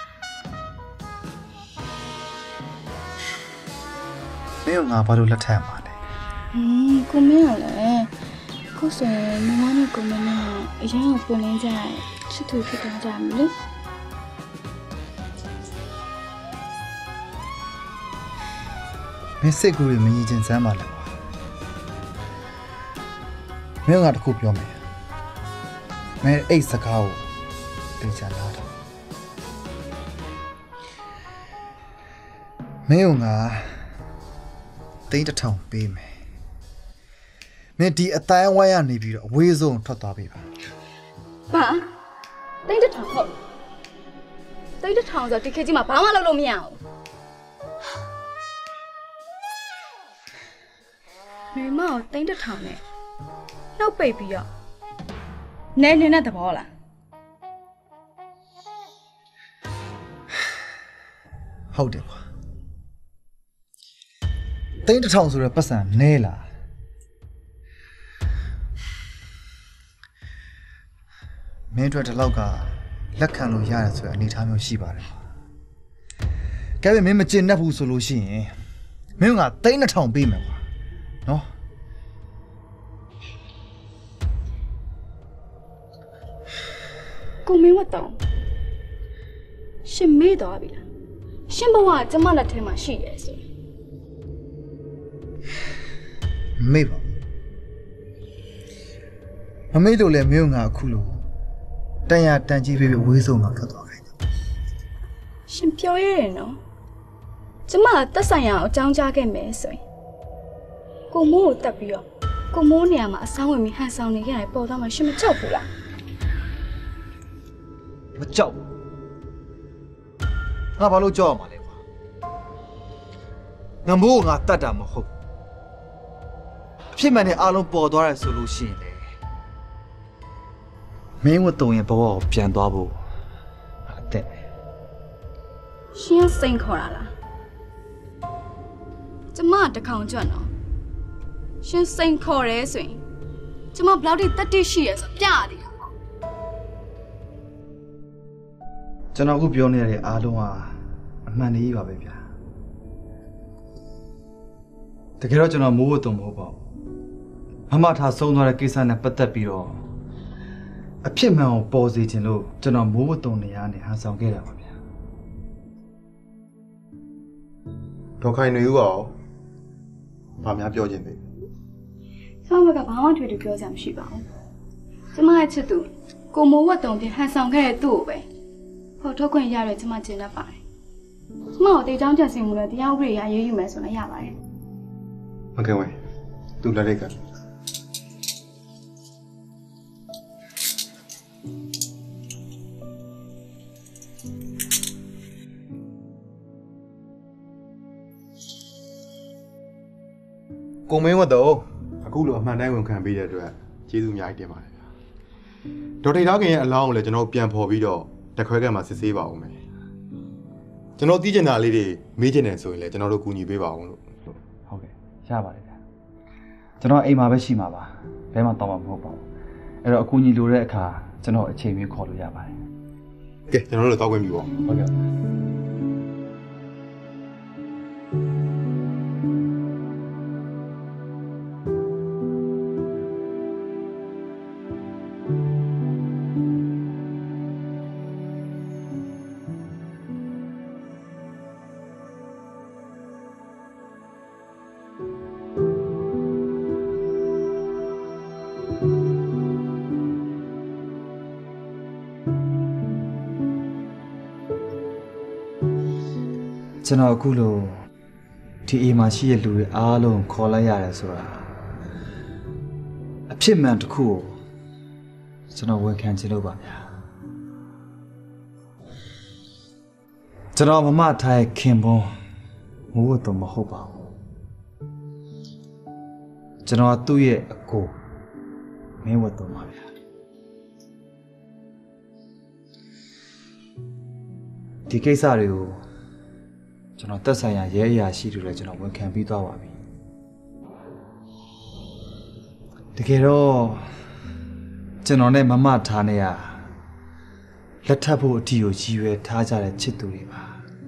။မင်းကငါဘာလို့လက်ထပ်မှာလဲ။ကိုမင်းကလည်းကိုယ်ဆိုရင်မမနဲ့ကိုမင်းနဲ့အရင်ကပုံနေကြချစ်သူဖြစ်သွားကြမလို့မင်းစိတ်ကူးရမကြီးချင်းစမ်းပါလေမင်းကတခုပြောမယ်မင်းအဲ့စကားကိုသိချင်လားမင်းကတိတ်တစ်ထောင်ပေးမယ်မင်းဒီအတိုင်းဝိုင်းရနေပြီးတော့အဝေးဆုံးထွက်သွားပြီပါဘာတိတ်တစ်ထောင်ဟုတ်တိတ်တစ်ထောင်ဆိုဒီခေတ်ကြီးမှာဘာမှလုပ်လို့မရဘူးမိမကိုတိတ်တစ်ထောင်နဲ့နှုတ်ပိတ်ပြီးတော့နဲနဲ့သဘောလားဟုတ်တယ်ကွာတိတ်တစ်ထောင်ဆိုရပတ်စံနဲလားမင်းတို့တလောက်ကလက်ခံလို့ရတယ်ဆိုတဲ့အနေအထားမျိုးရှိပါတယ်။ကဲပဲမင်းမကျင်တတ်ဘူးဆိုလို့ရှိရင်မင်းကတိတ်2000ပေးမယ်ကွာ။နော်။ကိုမင်းဝတ်တော့ရှင်မေးတော့ပြီလား။ရှင်ဘဝကျမလက်ထဲမှာရှိရဲဆို။မေးပါမမေးလို့လည်းမင်းကအခုလို့တန်ရတန်ကြီးပေးပြီးဝေးဆုံးမှာထွက်သွားခိုင်းတယ်ရှင်ပြောရတယ်နော်ကျမတက်ဆိုင်ရအောင်အကြောင်းကြားခဲ့မယ်ဆိုရင်ကိုမိုးကိုတက်ပြီးတော့ကိုမိုးနေရာမှာအဆောင်ဝင်ပြီးဟန်ဆောင်နေခဲ့တယ်ပေါ်တော့မှရှင်မကြောက်ဘူးလားမကြောက်ငါဘာလို့ကြောက်ရမှာလဲကွာငါမိုးငါတတ်တာမဟုတ်အဖြစ်မှန်တဲ့အားလုံးပေါ်သွားတယ်ဆိုလို့ရှိရင်လေမင်းဝတ်တုံရဲ့ဘဝကိုပြန်သွားဖို့အသက်ပဲရှင်စိန်ခေါ်တာလားကျမတခေါင်ကြွနော်ရှင်စိန်ခေါ်ရဲဆိုရင်ကျမဘလောက်ထိတက်တိရှိရဲဆိုပြရသေးတာပေါ့ကျွန်တော်အခုပြောနေရတဲ့အားလုံးဟာအမှန်တည်းပါပဲဗျာတကယ်တော့ကျွန်တော်မိုးဝတ်တုံမဟုတ်ပါဘူးမမထားဆုံးသွားတဲ့ကိစ္စနဲ့ပတ်သက်ပြီးတော့အဖြစ်မှန်ကိုပေါ်စေခြင်းလို့ကျွန်တော်မိုးဝတ်တုံနေရနဲ့ဟန်ဆောင်ခဲ့တာပါဗျာဒေါက်ခိုင်နေဦးအောင်ဘာများပြောခြင်းပဲဆောင်းဘက်ကဘာမှထွေတူပြောစရာမရှိပါဘူးကျမရဲ့ချစ်သူကိုမိုးဝတ်တုံပြင်ဟန်ဆောင်ခဲ့တဲ့သူ့ကိုပဲဖော်ထုတ်ခွင့်ရတဲ့ကျမကျင်တတ်ပါတယ်ကျမကိုတေချောင်းချက်စင်မှုနဲ့တရားဥပဒေရရေးယူမယ်ဆိုလည်းရပါတယ်မကဲဝဲသူလက်ရက်ကကိုမင်းဝတ်တော့အခုလိုအမှန်တိုင်းဝန်ခံပေးတဲ့အတွက်ကျေးဇူးအများကြီးတင်ပါတယ်ဗျာဒေါက်တာခင်ရဲ့အလောင်းကိုလည်းကျွန်တော်ပြန်ဖော်ပြီးတော့တက်ခွဲကမှာစစ်ဆေးပါဦးမယ်ကျွန်တော်သိချင်တာလေးတွေမေးချင်တယ်ဆိုရင်လည်းကျွန်တော်တို့ကူညီပေးပါအောင်လို့ဟုတ်ကဲ့ရပါတယ်ဗျာကျွန်တော်အိမ်မှာပဲရှိမှာပါဘယ်မှတောင်းမှာမဟုတ်ပါဘူးအဲ့တော့အကူအညီလိုတဲ့အခါကျွန်တော်အချိန်မျိုးခေါ်လို့ရပါတယ်ကဲကျွန်တော်တို့တောက်ခွင့်ပြုပါဟုတ်ကဲ့ကျွန်တော်အခုလိုဒီအိမ်မှာရှိတဲ့လူတွေအားလုံးခေါ်လိုက်ရတယ်ဆိုတာအဖြစ်မှန်တစ်ခုကိုကျွန်တော်ဝန်ခံချင်လို့ပါဗျာကျွန်တော်မမထားရဲ့ခင်ပွန်းမိုးဝတ်တော့မဟုတ်ပါဘူးကျွန်တော်သူ့ရဲ့အကိုမင်းဝတ်တော့ပါဗျာဒီကိစ္စတွေကိုကျွန်တော်တက်ဆိုင်ရာရဲအရာရှိတွေလည်းကျွန်တော်ဝန်ခံပြီးသွားပါပြီတကယ်တော့ကျွန်တော်နဲ့မမထားနေရလက်ထပ်ဖို့အထီကိုရည်ရွယ်ထားကြတဲ့ချစ်သူတွေပါ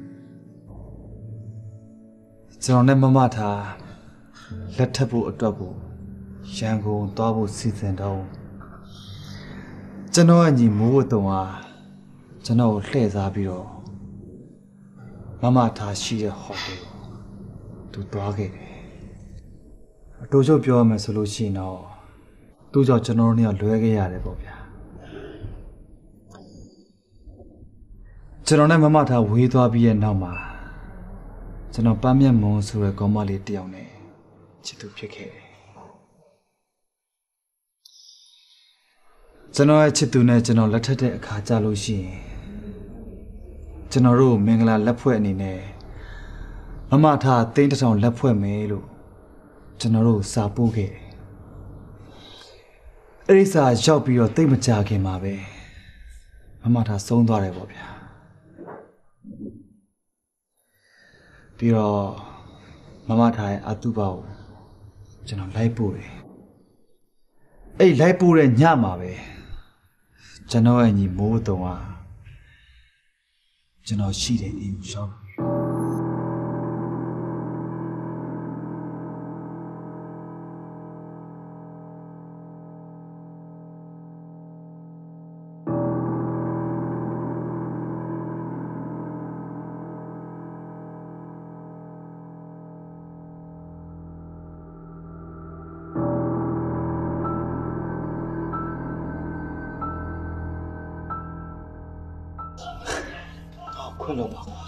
ကျွန်တော်နဲ့မမထားလက်ထပ်ဖို့အတွက်ကိုရန်ကုန်သွားဖို့စီစဉ်တော့ကျွန်တော်အညီမိုးဝတ်တုံဟာကျွန်တော်ကိုလှည့်စားပြီးတော့မမထားရှိတဲ့ဟိုတယ်ကိုသူသွားခဲ့တယ်အတူချုပ်ပြောရမယ်ဆိုလို့ရှိရင်တော့သူ့ကြောင့်ကျွန်တော်တို့เนี่ยလွဲခဲ့ရတယ်ပေါ့ဗျာကျွန်တော်နဲ့မမထားဝေးသွားပြီးရဲ့နောက်မှာကျွန်တော်ပန်းမြတ်မွန်ဆိုတဲ့ကောင်မလေးတယောက်နဲ့ချစ်သူဖြစ်ခဲ့တယ်ကျွန်တော်ရဲ့ချစ်သူနဲ့ကျွန်တော်လက်ထပ်တဲ့အခါကြလို့ရှိရင်ကျွန်တော်တို့မင်္ဂလာလက်ဖွဲ့အနေနဲ့မမထားသိန်းတစ်ထောင်လက်ဖွဲ့မယ်လို့ကျွန်တော်တို့စာပို့ခဲ့တယ်အဲ့ဒီစာရောက်ပြီးတော့သိမကြခင်မှာပဲမမထားဆုံးသွားတယ်ပေါ့ဗျာပြီးတော့မမထားရဲ့အတုပါကိုကျွန်တော်လိုက်ပို့တယ်အဲ့လိုက်ပို့တဲ့ညမှာပဲကျွန်တော်ရဲ့ညီမိုးတုံးကကျွန်တော်ရှိတဲ့အိမ်ကိုရောက်ခွင့်လို့ပါကွာ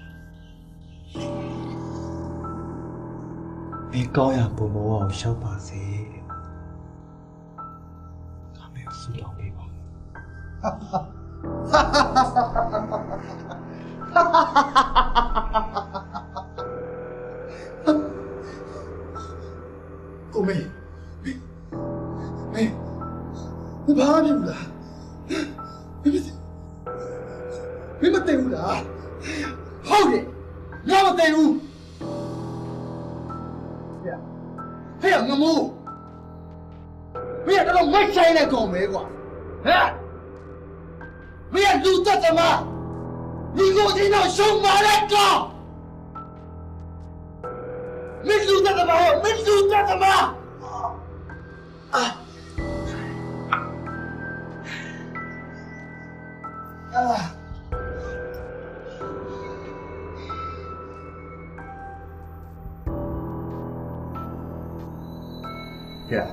မင်းကောင်းရပုံမောအောင်ရှောက်ပါစေဒါမင်းဆူတောင်းပေးပါကိုမေဘာဖြစ်လဲမင်းမသိဘူးလားဟုတ်တယ်ငါမသိဘူးဟဲ့ငမိုးမင်းကတော့မိုက်ဆိုင်တဲ့ကောင်ပဲကွာဟဲ့မင်းလူသက်သမားဒီကိုဒီတော့ရှုံးပါလေကောင်မင်းလူသက်သမားမင်းလူသက်သမားYeah.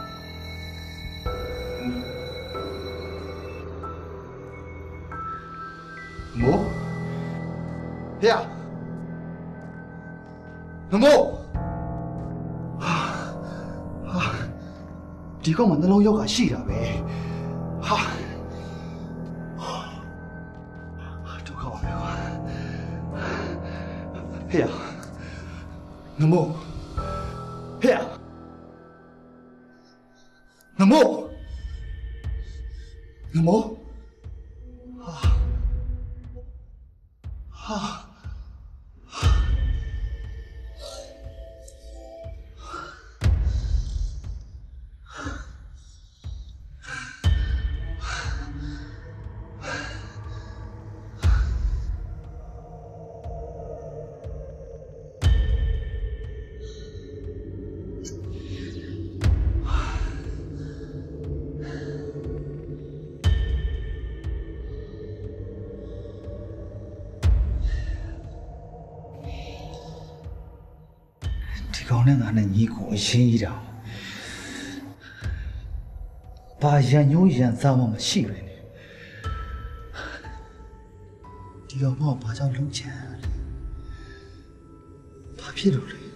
Mo? Yeah. Mo? ဒီကောင်မနှလုံးရောဂါရှိတာပဲဟာဒုက္ခပါပဲကွာဟေ့နမို့ဟေ့နမို့ကောင်နဲ့ငါနဲ့ညီကိုအရင်ကြီးတာဘာရန်ညိုးရန်စားမှမရှိပဲနဲ့ဒီကောင်ကဘာကြောင့်လုံချမ်းလဲဘာဖြစ်လို့လဲ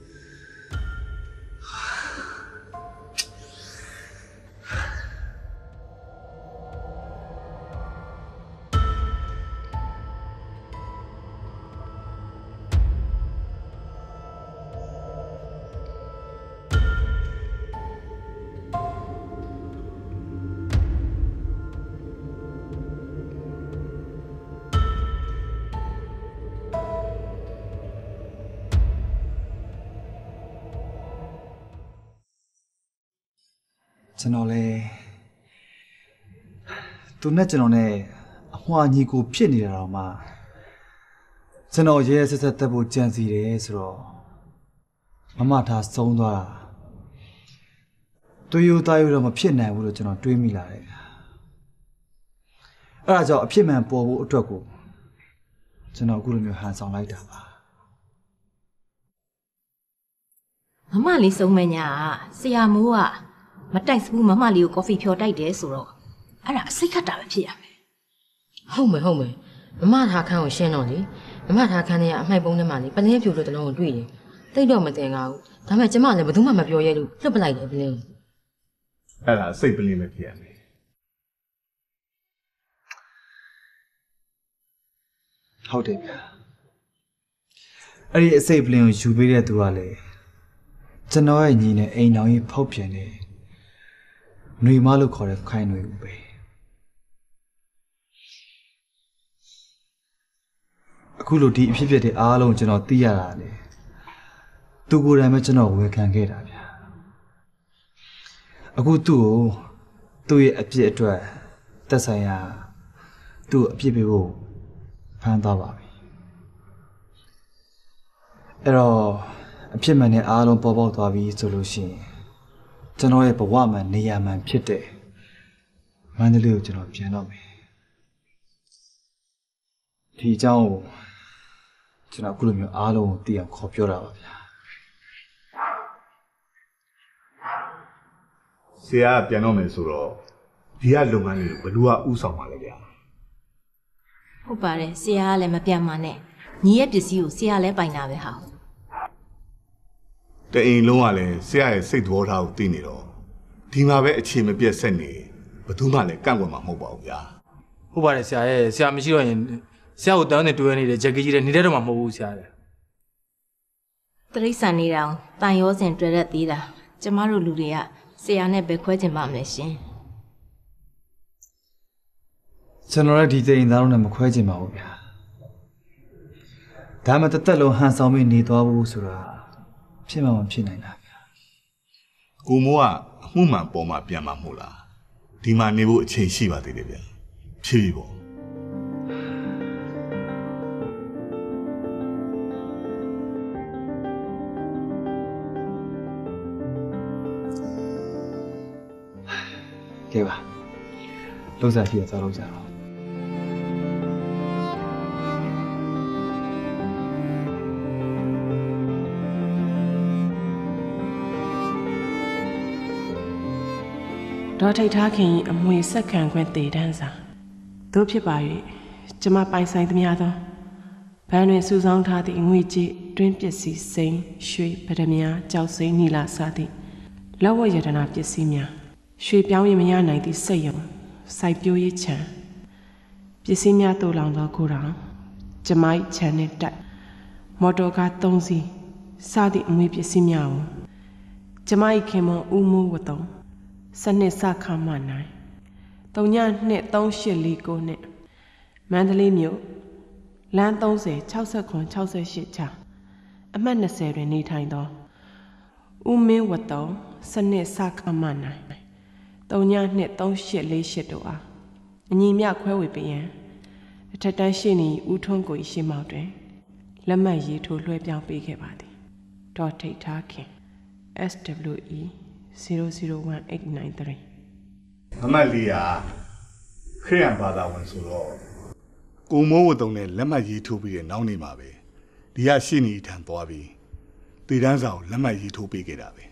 ကျွန်တော်လဲသူနဲ့ကျွန်တော်နဲ့အမွှာညီကိုဖြစ်နေတာတော့မှကျွန်တော်ရဲဆက်ဆက်တက်ဖို့ကြံစီတယ်ဆိုတော့မမထားဆုံးသွားတာတွေးရိုးသားရိုးတော့မဖြစ်နိုင်ဘူးလို့ကျွန်တော်တွေးမိလာတယ်အဲ့ဒါကြောင့်အဖြစ်မှန်ပေါ်ဖို့အတွက်ကိုကျွန်တော်အခုလိုမျိုးဟန်ဆောင်လိုက်တာပါမမလေးဆုံးမညာဆရာမိုးကမတိုက်စဘူးမမလေးကိုကော်ဖီဖြော်တိုက်တယ်ဆိုတော့အဲ့ဒါအစိတ်ခတ်တာပဲဖြစ်ရမယ်ဟုတ်မယ်မမထားခန်းကိုရှင်းတော့လေမမထားခန်းထဲကအမိုက်ပုံးထဲမှာလေပလင်းဖြူလို့တလုံးကိုတွေ့တယ်တိတ်တော့မတင်ကားဘူးဒါပေမဲ့ကျမလည်းဘယ်သူမှမပြောရဲလို့လွတ်ပလိုက်တယ်ပလင်းအဲ့ဒါစိတ်ပလင်းပဲဖြစ်ရမယ်ဟုတ်တယ်ဗျာအဲ့ဒီအစိတ်ပလင်းကိုယူပေးတဲ့သူကလေကျွန်တော်ရဲ့ညီနဲ့အိမ်တော်ကြီးဖောက်ပြန်နေຫນွေမလို့ခေါ်တဲ့ခိုင်ຫນွေဦးပဲအခုလိုဒီအဖြစ်ဖြစ်တဲ့အားလုံးကျွန်တော်သိရတာလေသူကိုယ်တိုင်ပဲကျွန်တော်ဝေခံခဲ့တာဗျာအခုသူ့ရဲ့အပြစ်အတွက်သက်ဆိုင်ရာသူ့အပြစ်ပေးဖို့ဖမ်းသွားပါပြီအဲ့တော့အဖြစ်မှန်တဲ့အားလုံးပေါ်ပေါက်သွားပြီဆိုလို့ရှိရင်ကျွန်တော်ရဲ့ဘဝမှန်နေရာမှန်ဖြစ်တဲ့မန္တလေးကိုကျွန်တော်ပြန်တော့မယ်ဒီအကြောင်းကိုကျွန်တော်အခုလိုမျိုးအားလုံးကိုသိအောင်ခေါ်ပြောတာပါဗျာဆရာပြန်တော့မယ်ဆိုတော့ဒီကလုပ်ငန်းလေးကိုဘယ်သူကဥဆောင်ပါလဲဗျာဟုတ်ပါတယ်ဆရာကလည်းမပြန်ပါနဲ့ညီရဲ့ပစ္စည်းကိုဆရာလည်းပိုင်တာပဲဟာတအိမ်လုံးကလည်းဆရာရဲ့စိတ်သဘောထားကိုသိနေတော့ဒီမှာပဲအခြေမပြတ်ဆက်နေဘယ်သူမှလည်းကန့်ကွက်မှာမဟုတ်ပါဘူးဗျာဟုတ်ပါတယ်ဆရာရဲ့ဆရာမရှိတော့ရင်ဆရာကိုတန်းနေတွဲနေတဲ့ဂျက်ကကြီးတွေနေတတ်တော့မှမဟုတ်ဘူးဆရာရဲ့တရိษံနေတာတန်ရောစင်တွေ့ရက်သေးတာကျမတို့လူတွေကဆရာနဲ့ပဲခွဲချင်ပါမယ်ရှင်ကျွန်တော်လည်းဒီတိမ်သားလုံးနဲ့မခွဲချင်ပါဘူးဗျာဒါမှတစ်သက်လုံးဟန်ဆောင်ပြီးနေသွားဖို့ဆိုတာဖြစ်မှမဖြစ်နိုင်တာဗျာကိုမိုးကအမှုမှန်ပေါ်မှာပြန်မှာမဟုတ်လားဒီမှာနေဖို့အချိန်ရှိပါသေးတယ်ဗျာဖြည်းဖြည်းပေါ့ကဲပါလုံးစားရှိရသွားလို့ကြတော့ဒေါ်ထိတ်ထားခင်အမွေဆက်ခံခွင့်တည်တန်းစာတို့ဖြစ်ပါ၍ကျမပိုင်ဆိုင်သမျှသောဘန်းတွင်စုဆောင်းထားသည့်ငွေကြေးတွင်းပစ္စည်းစိမ်းရွှေပဒမြာကြောက်စိမ်းနီလာစသည့်လက်ဝတ်ရတနာပစ္စည်းများရွှေပြောင်းရင်မရနိုင်သည့်စိတ်ယုံစိုက်ပျိုးရေးခြံပစ္စည်းများတိုးလောင်သောကိုယ်တော်ကျမိုက်ခြံနှင့်တက်မော်တော်ကား3စီးစသည့်အမွေပစ္စည်းများကိုကျမိုက်ခင်မဦးမိုးဝတုံစနစ်စခမနိုင်3-2-3849နဲ့မန္တလေးမြို့လမ်း30-69-68ချအမှတ်20တွင်နေထိုင်သောဦးမင်းဝတုံစနစ်စခမနိုင်3-2-3848တို့အားအညီမြခွဲဝေပေးရန်အထက်တန်းရှိနေဦးထွန်းကိုရှိမောက်တွင်လက်မှတ်ရေးထိုးလွှဲပြောင်းပေးခဲ့ပါသည်ဒေါ်ထိတ်ထားခင် SWE 001893 မမလေးကခရစ်ယာန်ဘာသာဝင်ဆိုတော့ကိုမိုးဝတုံနဲ့လက်မှတ်ရေးထိုးပြီးတဲ့နောက်နေ့မှာပဲဒီကရှင်းနေထန်သွားပြီးတည်တန်းစာကိုလက်မှတ်ရေးထိုးပေးခဲ့တာပဲ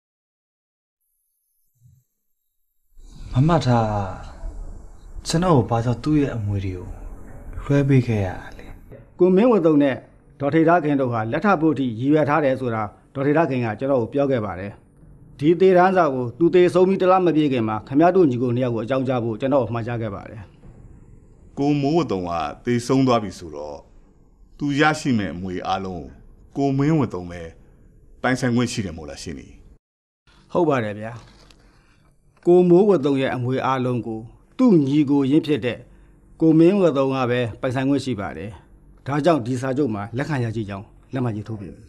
မမထားကျွန်တော်ဘာကြောင့်သူ့ရဲ့အမွေတွေကိုလွှဲပေးခဲ့ရလဲကိုမင်းဝတုံနဲ့ဒေါ်ထေထားခင်တို့ဟာလက်ထဖို့အထိရည်ရွယ်ထားတယ်ဆိုတာဒေါ်ထေထားခင်ကကျွန်တော်ကိုပြောခဲ့ပါတယ်ဒီသေးတန်းစာကိုသူသေးဆုံးပြီးတလားမပြေခင်မှာခမရတို့ညီကိုနှစ်ယောက်ကိုအကြောင်းကြားဖို့ကျွန်တော်မှာကြားခဲ့ပါတယ်ကိုမိုးဝတုံကသေဆုံးသွားပြီဆိုတော့သူရရှိမဲ့အမွေအားလုံးကိုမင်းဝတုံပဲပိုင်ဆိုင်ခွင့်ရှိတယ်မို့လားရှင်းနေဟုတ်ပါတယ်ဗျာကိုမိုးဝတုံရဲ့အမွေအားလုံးကိုသူ့ညီကိုရင်းဖြစ်တဲ့ကိုမင်းဝတုံကပဲပိုင်ဆိုင်ခွင့်ရှိပါတယ်ဒါကြောင့်ဒီစာချုပ်မှာလက်ခံရကြည့်ကြောင်းလက်မှတ်ရေးထိုးပြီ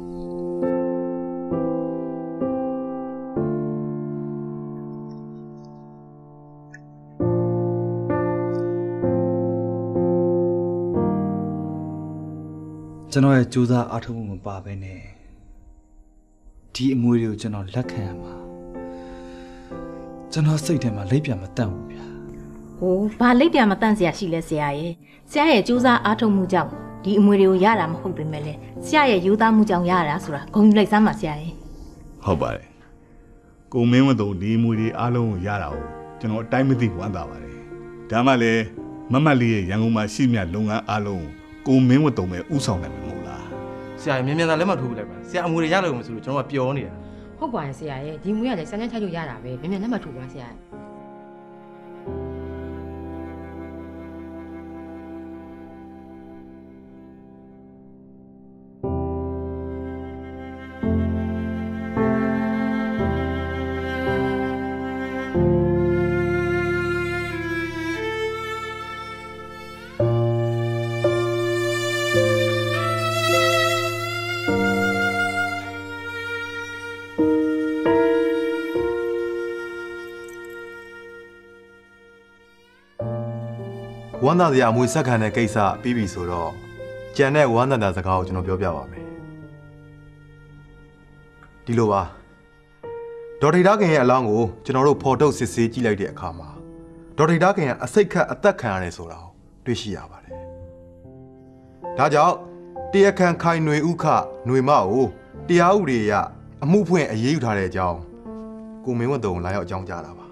ကျွန်တော်ရဲ့ကြိုးစားအားထုတ်မှုမပါဘဲနဲ့ဒီအမွေတွေကိုကျွန်တော်လက်ခံရမှာကျွန်တော်စိတ်ထဲမှာလိပ်ပြန်မတန့်ဘူးဗျာဟိုဘာလိပ်ပြန်မတန့်စရာရှိလဲဆရာရဲ့ဆရာရဲ့ကြိုးစားအားထုတ်မှုကြောင့်ဒီအမွေတွေကိုရတာမဟုတ်ပေမဲ့လည်းဆရာရဲ့ယူသားမှုကြောင့်ရတာဆိုတာဂုဏ်ယူလိုက်စမ်းပါဆရာရဲ့ဟုတ်ပါတယ်ကိုမင်းဝတ်တော်ဒီမွေတွေအားလုံးကိုရတာကိုကျွန်တော်အတိုင်းမသိဝမ်းသာပါတယ်ဒါမှလည်းမမလေးရဲ့ရန်ကုန်မှာရှိမြလုပ်ငန်းအားလုံးကိုမင်းဝတ်တော်ပဲဥဆောင်နိုင်မှာမဟုတ်လားဆရာမြန်မြန်သာလက်မထိုးလိုက်ပါဆရာအမွေတွေရလို့မဆိုလို့ကျွန်တော်ကပျော်နေတာဟုတ်ပါရဲ့ဆရာရဲ့ဒီမွေးကလည်းစမ်းချလို့ရတာပဲမြန်မြန်လက်မထိုးပါဆရာဝမ်းသာစရာအမွေဆက်ခံတဲ့ကိစ္စပြီးပြီဆိုတော့ကြံတဲ့ဝမ်းသာတဲ့စကားကိုကျွန်တော်ပြောပြပါမယ်ဒီလိုပါဒေါ်ထိတာခင်ရဲ့အလောင်းကိုကျွန်တော်တို့ဖော်ထုတ်စစ်ဆေးကြည့်လိုက်တဲ့အခါမှာဒေါ်ထိတာခင်ကအစိတ်ခတ်အသက်ခံရတယ်ဆိုတာကိုတွေ့ရှိရပါတယ်ဒါကြောင့်တရားခံခိုင်ຫນွေဥခຫນွေမကိုတရားဥပဒေအရအမှုဖွင့်အရေးယူထားတဲ့အကြောင်းကိုမင်းဝတ်တုံလာရောက်အကြောင်းကြားတာပါ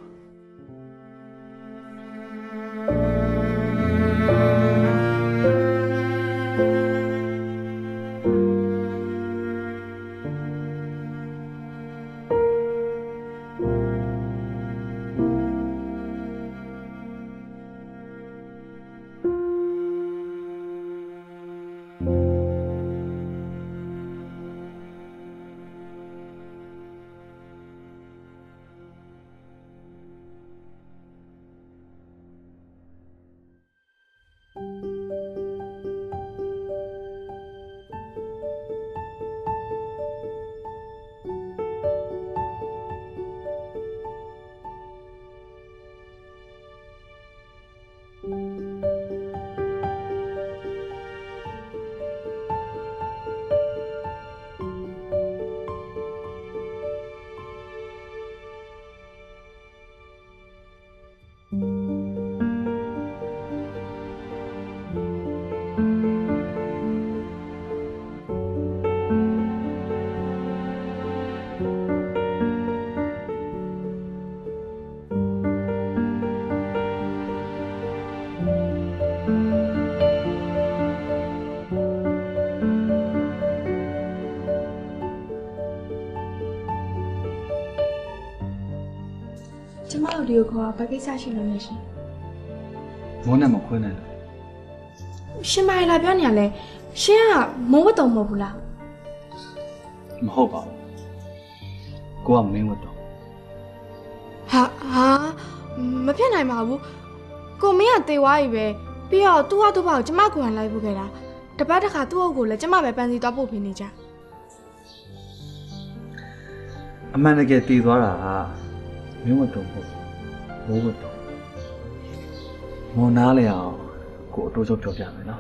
ကျမတို့ဒီကိုခေါ်ဘာကိစ္စရှိလို့လဲရှင်မောနဲ့မခွဲနဲ့ရှင်မလာပြောနေရလဲရှင်ကမိုးဝတ်တော်မဟုတ်ဘူးလားမဟုတ်ပါဘူးကိုကမင်းဝတ်တော်ဟာမဖြစ်နိုင်ပါဘူးကိုမင်းကတေဝါကြီးပဲပြီးတော့သူ့ဟာသူ့ဘာကိုကျမကိုယ်တိုင်လိုက်ဖို့ခဲ့တာတပတ်တစ်ခါသူ့အုပ်ကိုလည်းကျမပဲပန်းစီသွားပို့ပေးနေကြအမှန်တကယ်တည်သွားတာမင်းဝတ်တော်ဟုတ်မိုးဝတ်တော်မောနားလေအောင်ကိုအတိုးချုပ်ပြောပြမယ်နော်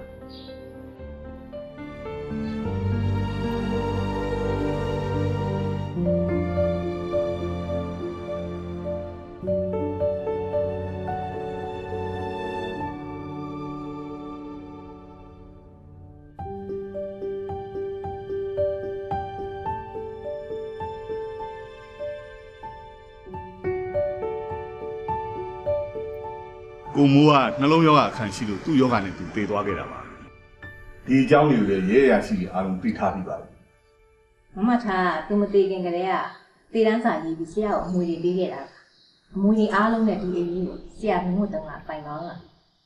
ကိုမိုးကနှလုံးရောဂါခံရှိလို့သူ့ယောဂနဲ့သူတည်သွားခဲ့တာပါဒီအကြောင်းတွေကိုလည်းရဲရရှိအားလုံးသိထားပြီးပါပြီမမထားသူမသေးခင်ကလေးကတေးတန်းစာရေးပြီးဆရာကိုအမွေတွေပေးခဲ့တာအမွေတွေအားလုံးနဲ့ဒီအရေးကိုဆရာမျိုးတုံးကပိုင်ကောင်းတာ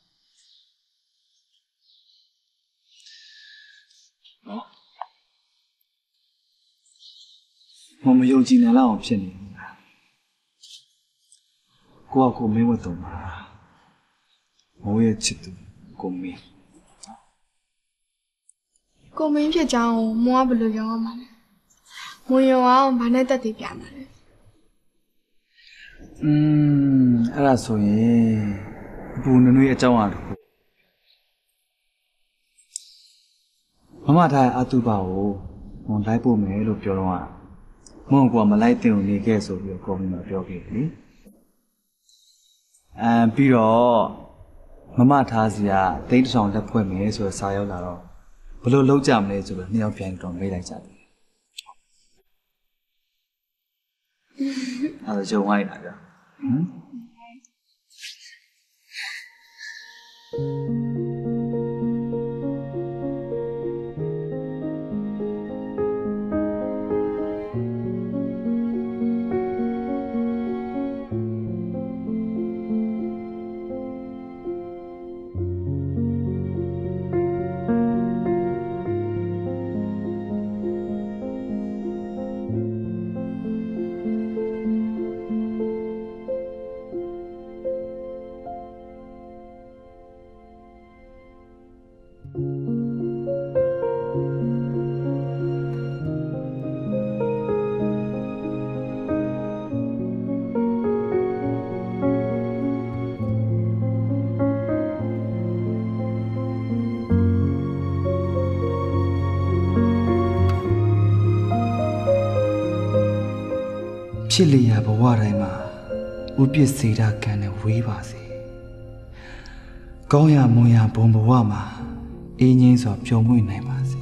နော်မယုံကြည်နိုင်လောက်အောင်ဖြစ်နေနေတာကိုမင်းဝတ်တော်မှာမိုးရဲ့ချစ်သူကိုမင်းဖြစ်ကြောင်းမိုးကဘယ်လိုရောမှာလဲမိုးရောအောင်ဘာနဲ့တက်တည်ပြမှာလဲအဲ့ဒါဆိုရင်အပူနွေးအကြောင်းအားတခုမမထားအတူပါကိုမွန်လိုက်ဖို့မယ်လို့ပြောတော့မဟုတ်ကွာမလိုက်တင်ကိုနေခဲ့ဆိုပြီးတော့ကော်မီမှာပြောခဲ့တယ်ပြီးတော့မမထားစီကတိတ်တောင်လက်ဖွဲ့မယ်ဆိုတော့စာရောက်လာတော့ဘယ်လိုလုပ်ကြမလဲဆိုတော့နှစ်ယောက်ပြန်တော့မေးလိုက်ကြတယ်အဲ့ဒါကြုံလိုက်တာဗျဖြစ်လျာဘဝတိုင်းမှာဥပစ္စေတာကံနဲ့ဝေးပါစေကောင်းရမွန်ရဘုံဘဝမှာအေးငြိမ်းစွာပျော်မွေ့နိုင်ပါစေ